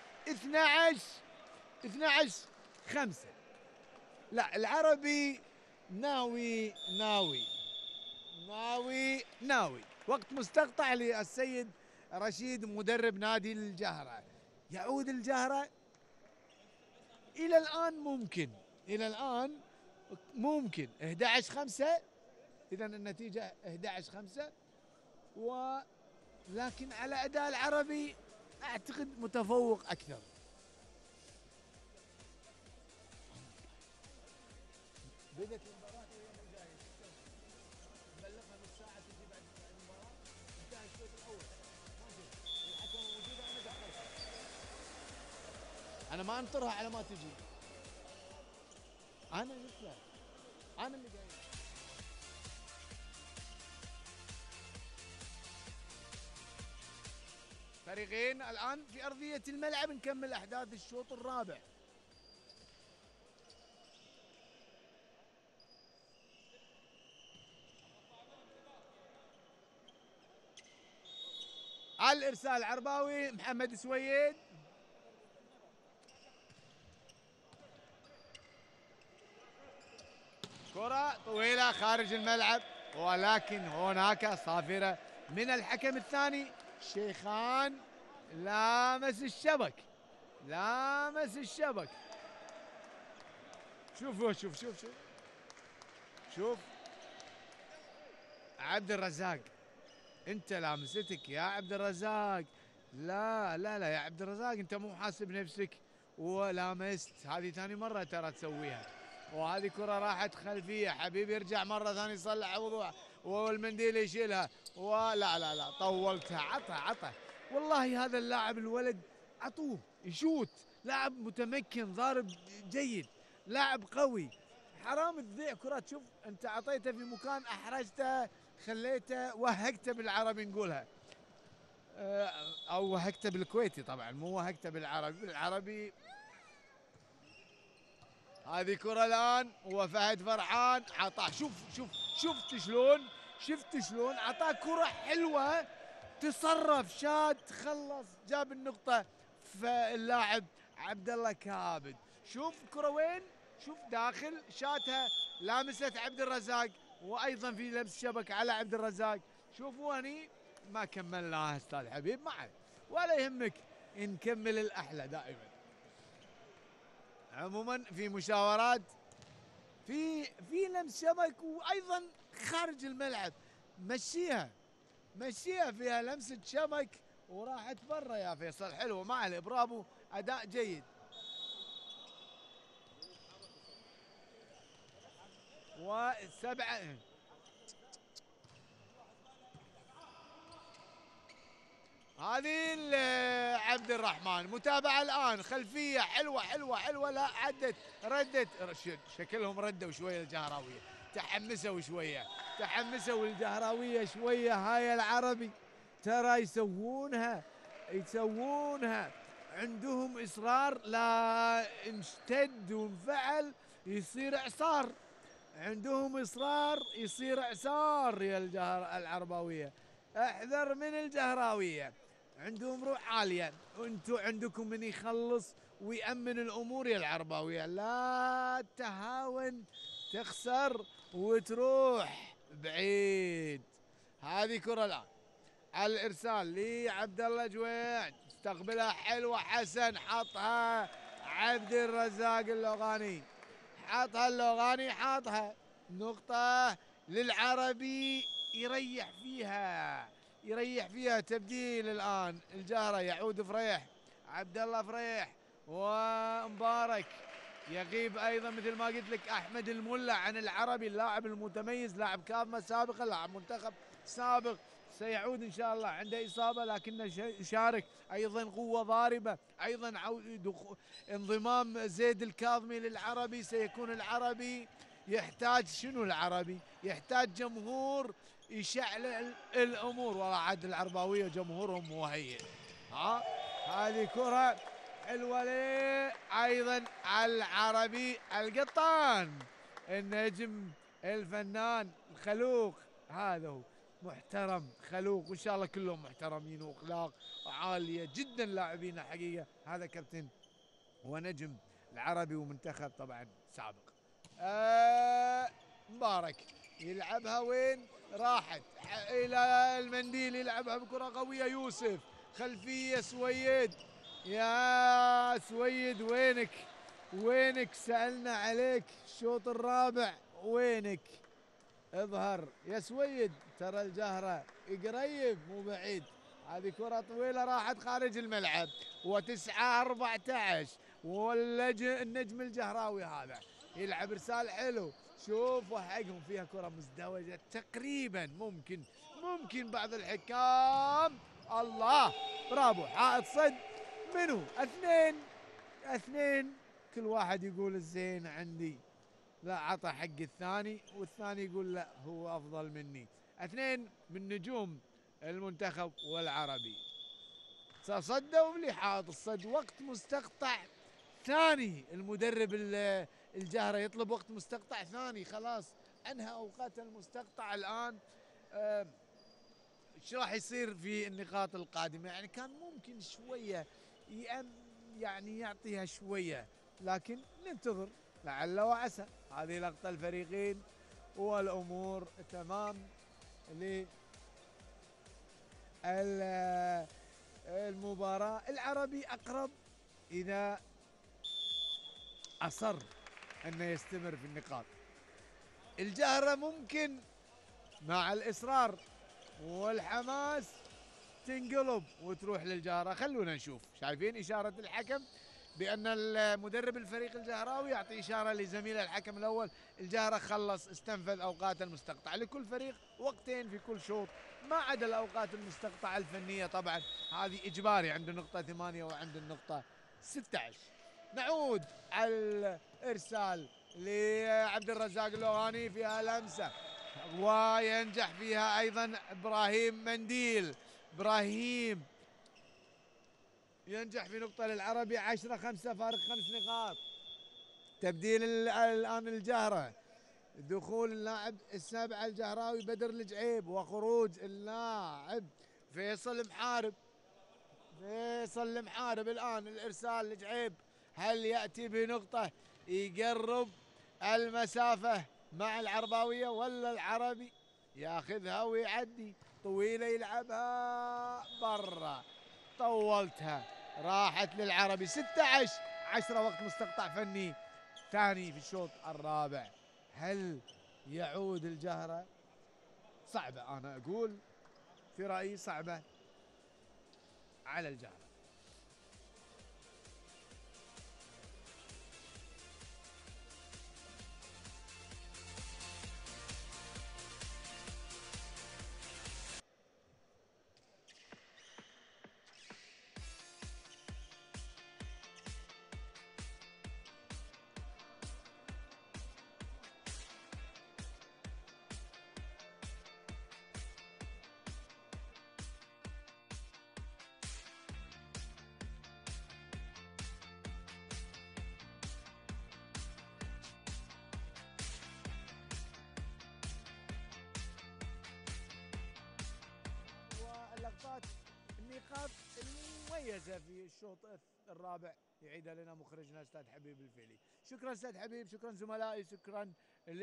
12-5. لا العربي ناوي ناوي ناوي ناوي. وقت مستقطع للسيد رشيد مدرب نادي الجهرة. يعود الجهرة إلى الآن ممكن، إلى الآن ممكن 11-5. إذا النتيجة 11-5 ولكن على أداء العربي أعتقد متفوق أكثر. بدت المباراة اليوم الجاي نبلغها نص ساعة تجي بعد المباراة. انتهى الشوط الأول، ما في الحكم موجودة. أنا دخلتها، أنا ما أنطرها على ما تجي. أنا قلت له أنا اللي جاي. فريقين الآن في أرضية الملعب. نكمل أحداث الشوط الرابع. على الإرسال عرباوي محمد سويد. كرة طويلة خارج الملعب، ولكن هناك صافرة من الحكم الثاني. شيخان لامس الشبك، لامس الشبك. شوفوا شوف شوف شوف شوف عبد الرزاق، انت لامستك يا عبد الرزاق. لا لا لا يا عبد الرزاق، انت مو حاسب نفسك ولامست. هذه ثاني مرة ترى تسويها. وهذه كرة راحت خلفية. حبيب يرجع مرة ثانية يصلح وضوح والمنديل يشيلها. ولا لا لا طولتها. عطى والله هذا اللاعب الولد عطوه يشوت. لاعب متمكن، ضارب جيد، لاعب قوي. حرام تضيع كرات. شوف انت اعطيته في مكان، احرجته، خليته، وهقته بالعربي نقولها، او وهقته بالكويتي طبعا، مو وهقته بالعربي. بالعربي هذه كرة الآن وفهد فرحان عطاه. شفت شلون عطاه كرة حلوة، تصرف، شات، خلص، جاب النقطة. فاللاعب عبد الله كابد. شوف كرة وين، شوف داخل شاتها، لامست عبد الرزاق، وايضا في لمس شبك على عبد الرزاق. شوفوا هني ما كملناها استاذ حبيب، ما عليه ولا يهمك، نكمل الاحلى دائما. عموما في مشاورات، في لمس شبك وايضا خارج الملعب. مشيها فيها لمسه شبك وراحت برا يا فيصل. حلوه ما عليه، برافو، اداء جيد. وسبعه هذه عبد الرحمن. متابعة الآن خلفية حلوة. لا ردت شكلهم ردوا شوية الجهراوية، تحمسوا شوية، تحمسوا الجهراوية شوية. هاي العربي ترى يسوونها، عندهم إصرار. لا انشتد وانفعل يصير إعصار، عندهم إصرار يصير إعصار يا العرباوية. احذر من الجهراوية. عندهم روح عالية، وانتم عندكم من يخلص ويأمن الأمور يا العرباوية. لا تهاون تخسر وتروح بعيد. هذه كرة الآن على الإرسال لعبد الله جويع، استقبلها حلوة حسن، حطها عبد الرزاق اللوغاني، حطها اللوغاني، حطها نقطة للعربي، يريح فيها، يريح فيها. تبديل الآن الجهرة، يعود فريح، عبد الله فريح ومبارك. يغيب ايضا مثل ما قلت لك احمد الملا عن العربي، اللاعب المتميز، لاعب كافه سابقا، لاعب منتخب سابق، سيعود ان شاء الله، عنده اصابه لكنه يشارك. ايضا قوه ضاربه، ايضا انضمام زيد الكاظمي للعربي. سيكون العربي يحتاج شنو؟ العربي يحتاج جمهور يشعل الامور، والله عاد العرباويه جمهورهم مهيئ. ها هذه كره حلوه ليه ايضا على العربي القطان، النجم الفنان الخلوق، هذا هو محترم خلوق، وان شاء الله كلهم محترمين واخلاق عاليه جدا لاعبين حقيقه. هذا كابتن ونجم العربي ومنتخب طبعا سابق. مبارك يلعبها وين؟ راحت الى المنديل، يلعبها بكره قويه يوسف، خلفيه سويد. يا سويد وينك؟ وينك؟ سألنا عليك الشوط الرابع، وينك؟ اظهر يا سويد، ترى الجهرة قريب مو بعيد. هذه كرة طويلة راحت خارج الملعب، و9-14، والنجم الجهراوي هذا يلعب ارسال حلو. شوفوا حقهم فيها كرة مزدوجة تقريبا، ممكن بعض الحكام. الله، برافو، حائط صد. منو؟ اثنين، كل واحد يقول الزين عندي، لا عطى حق الثاني، والثاني يقول لا هو افضل مني. اثنين من نجوم المنتخب والعربي صدوا لحاط الصد، وقت مستقطع ثاني. المدرب الجهرة يطلب وقت مستقطع ثاني، خلاص انهى اوقات المستقطع الان. ايش راح يصير في النقاط القادمة؟ يعني كان ممكن شوية يعني يعطيها شوية، لكن ننتظر لعل وعسى. هذه لقطة الفريقين والأمور تمام للمباراة. العربي أقرب إذا أصر أنه يستمر في النقاط. الجهرة ممكن مع الإصرار والحماس تنقلب وتروح للجهرة. خلونا نشوف. شايفين إشارة الحكم بأن المدرب الفريق الجهراوي يعطي إشارة لزميله الحكم الأول. الجهرة خلص، استنفذ أوقات المستقطع، لكل فريق وقتين في كل شوط، ما عدا الأوقات المستقطعة الفنية طبعا، هذه إجباري عند النقطة 8 وعند النقطة 16. نعود على الإرسال لعبد الرزاق اللوغاني، فيها لمسة وينجح فيها أيضا إبراهيم منديل. إبراهيم ينجح في نقطة للعربي. 10-5، فارق 5 نقاط. تبديل الآن الجهرة، دخول اللاعب السابع الجهراوي بدر الجعيب، وخروج اللاعب فيصل محارب. فيصل المحارب الآن الإرسال الجعيب، هل يأتي بنقطة يقرب المسافة مع العرباوية، ولا العربي ياخذها ويعدي؟ طويلة يلعبها برا، طولتها، راحت للعربي. 16-10، وقت مستقطع فني ثاني في الشوط الرابع. هل يعود الجهرة؟ صعبة، أنا أقول في رأيي صعبة على الجهرة. النقاط المميزة في الشوط الرابع يعيدها لنا مخرجنا أستاذ حبيب الفيلي. شكرا أستاذ حبيب، شكرا زملائي، شكرا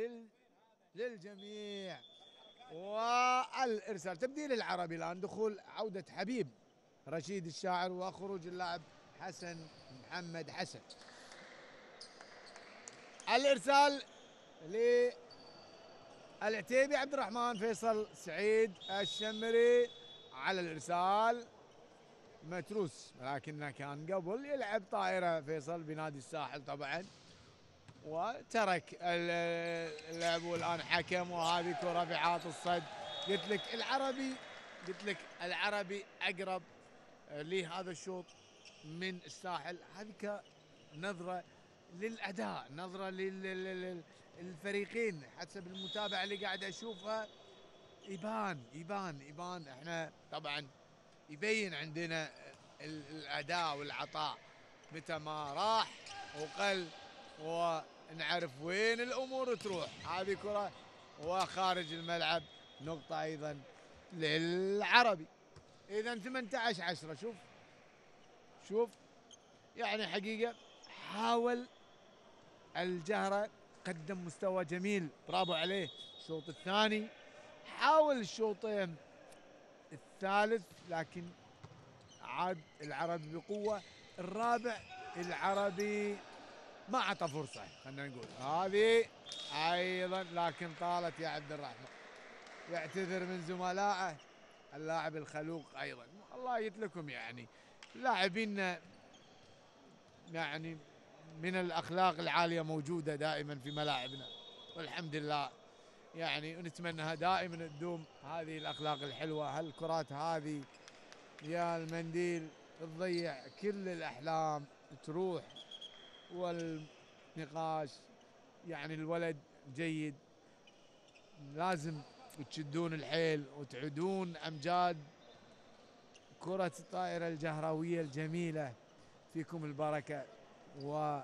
للجميع. والإرسال تبديل العربي الآن، دخول عودة حبيب رشيد الشاعر وخروج اللاعب حسن محمد حسن. الإرسال للعتيبي عبد الرحمن فيصل سعيد الشمري على الإرسال متروس، ولكنه كان قبل يلعب طائرة فيصل بنادي الساحل طبعا وترك اللعب، والآن حكم وهذه كرة في عاط الصد. قلت لك العربي أقرب لهذا الشوط من الساحل. هذه نظرة للأداء، نظرة للفريقين حسب المتابعة اللي قاعد أشوفها. يبان احنا طبعا يبين عندنا الأداء والعطاء متى ما راح وقل، ونعرف وين الأمور تروح. هذه كرة وخارج الملعب، نقطة أيضا للعربي. إذا 18-10. شوف يعني حقيقة حاول الجهرة، قدم مستوى جميل برافو عليه الشوط الثاني، حاول الشوطين الثالث لكن عاد العربي بقوة. الرابع العربي ما عطى فرصة، خلينا نقول هذه أيضا لكن طالت يا عبد الرحمن. يعتذر من زملائه اللاعب الخلوق أيضا. الله يتلكم يعني لاعبين يعني من الأخلاق العالية موجودة دائما في ملاعبنا، والحمد لله يعني ونتمنىها دائما تدوم هذه الأخلاق الحلوة. هالكرات هذه يا المنديل تضيع كل الأحلام تروح، والنقاش يعني الولد جيد، لازم تشدون الحيل وتعودون أمجاد كرة الطائرة الجهراوية الجميلة. فيكم البركة و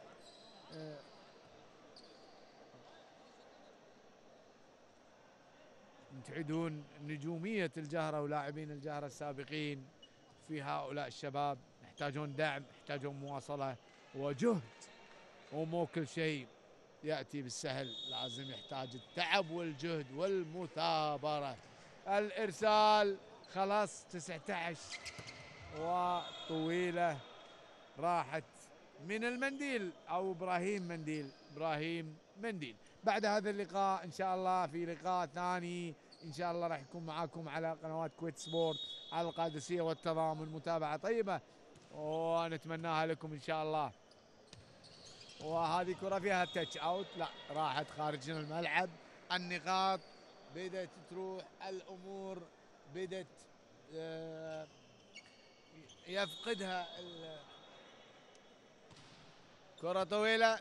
تعيدون نجومية الجهرة ولاعبين الجهرة السابقين في هؤلاء الشباب. يحتاجون دعم، يحتاجون مواصلة وجهد، ومو كل شيء يأتي بالسهل، لازم يحتاج التعب والجهد والمثابرة. الإرسال خلاص 19 وطويلة راحت من المنديل أو إبراهيم منديل. بعد هذا اللقاء إن شاء الله في لقاء ثاني إن شاء الله راح يكون معاكم على قنوات كويت سبورت على القادسية والتضامن. متابعة طيبة ونتمناها لكم إن شاء الله. وهذه كرة فيها تاتش أوت، لا راحت خارج الملعب. النقاط بدأت تروح، الأمور بدأت يفقدها. كرة طويلة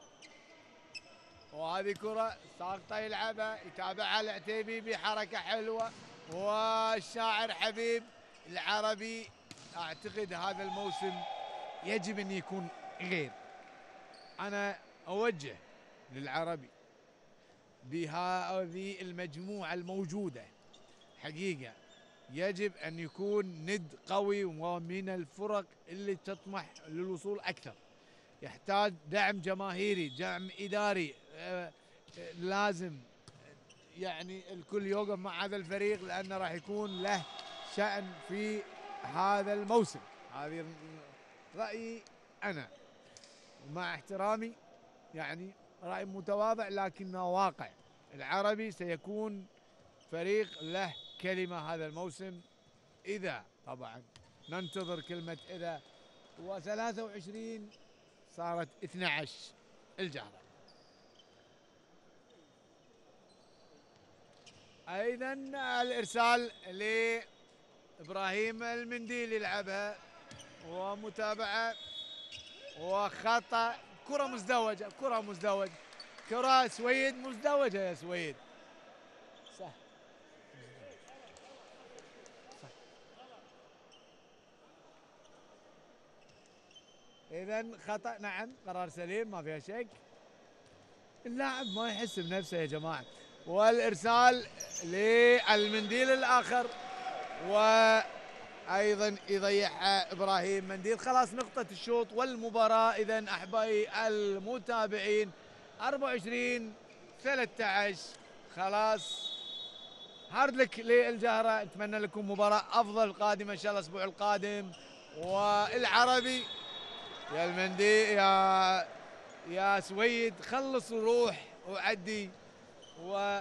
وهذه كرة ساقطة يلعبها، يتابعها العتيبي بحركة حلوة، والشاعر حبيب العربي. أعتقد هذا الموسم يجب أن يكون غير. أنا أوجه للعربي بهذه المجموعة الموجودة حقيقة يجب أن يكون ند قوي ومن الفرق اللي تطمح للوصول أكثر. يحتاج دعم جماهيري، دعم إداري، لازم يعني الكل يوقف مع هذا الفريق لأنه راح يكون له شأن في هذا الموسم. هذه رأيي أنا، ومع احترامي يعني رأي متواضع لكنه واقع. العربي سيكون فريق له كلمة هذا الموسم، إذا طبعا ننتظر كلمة إذا. و23 صارت 12 الجهرة. أيضا الإرسال لإبراهيم المنديل يلعبها ومتابعة وخطأ. كرة مزدوجة، كرة سويد مزدوجة يا سويد. صح. إذا خطأ، نعم قرار سليم ما فيها شك. اللاعب ما يحس بنفسه يا جماعة. والإرسال للمنديل الآخر ايضا يضيعها ابراهيم منديل. خلاص نقطة الشوط والمباراة اذا احبائي المتابعين 24-13. خلاص هارد لك للجهرة، نتمنى لكم مباراة افضل قادمة ان شاء الله الاسبوع القادم. والعربي يا المندي يا سويد خلص وروح وعدي، و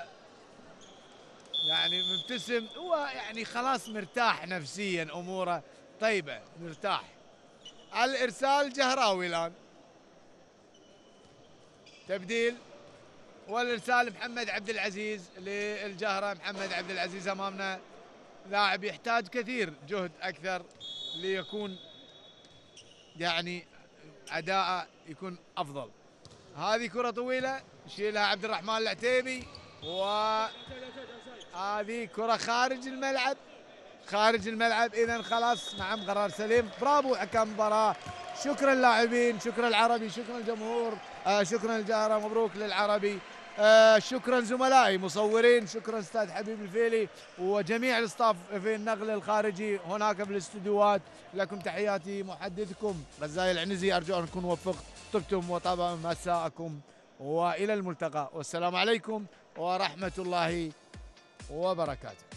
يعني مبتسم، هو يعني خلاص مرتاح نفسيا، اموره طيبه مرتاح. الارسال جهراوي الان تبديل، والارسال محمد عبد العزيز للجهره. محمد عبد العزيز امامنا لاعب يحتاج كثير جهد اكثر ليكون يعني اداءه يكون افضل. هذه كره طويله يشيلها عبد الرحمن العتيبي، وهذه كره خارج الملعب، خارج الملعب. اذا خلاص نعم قرار سليم. برافو حكم المباراه. شكرا اللاعبين، شكرا العربي، شكرا الجمهور، شكرا الجهره، مبروك للعربي. شكرا زملائي مصورين، شكرا استاذ حبيب الفيلي وجميع الاستاف في النقل الخارجي هناك في الاستديوهات. لكم تحياتي محدثكم غزاي العنزي، ارجو ان اكون وفقت طبتم وطاب مساءكم، والى الملتقى، والسلام عليكم ورحمه الله وبركاته.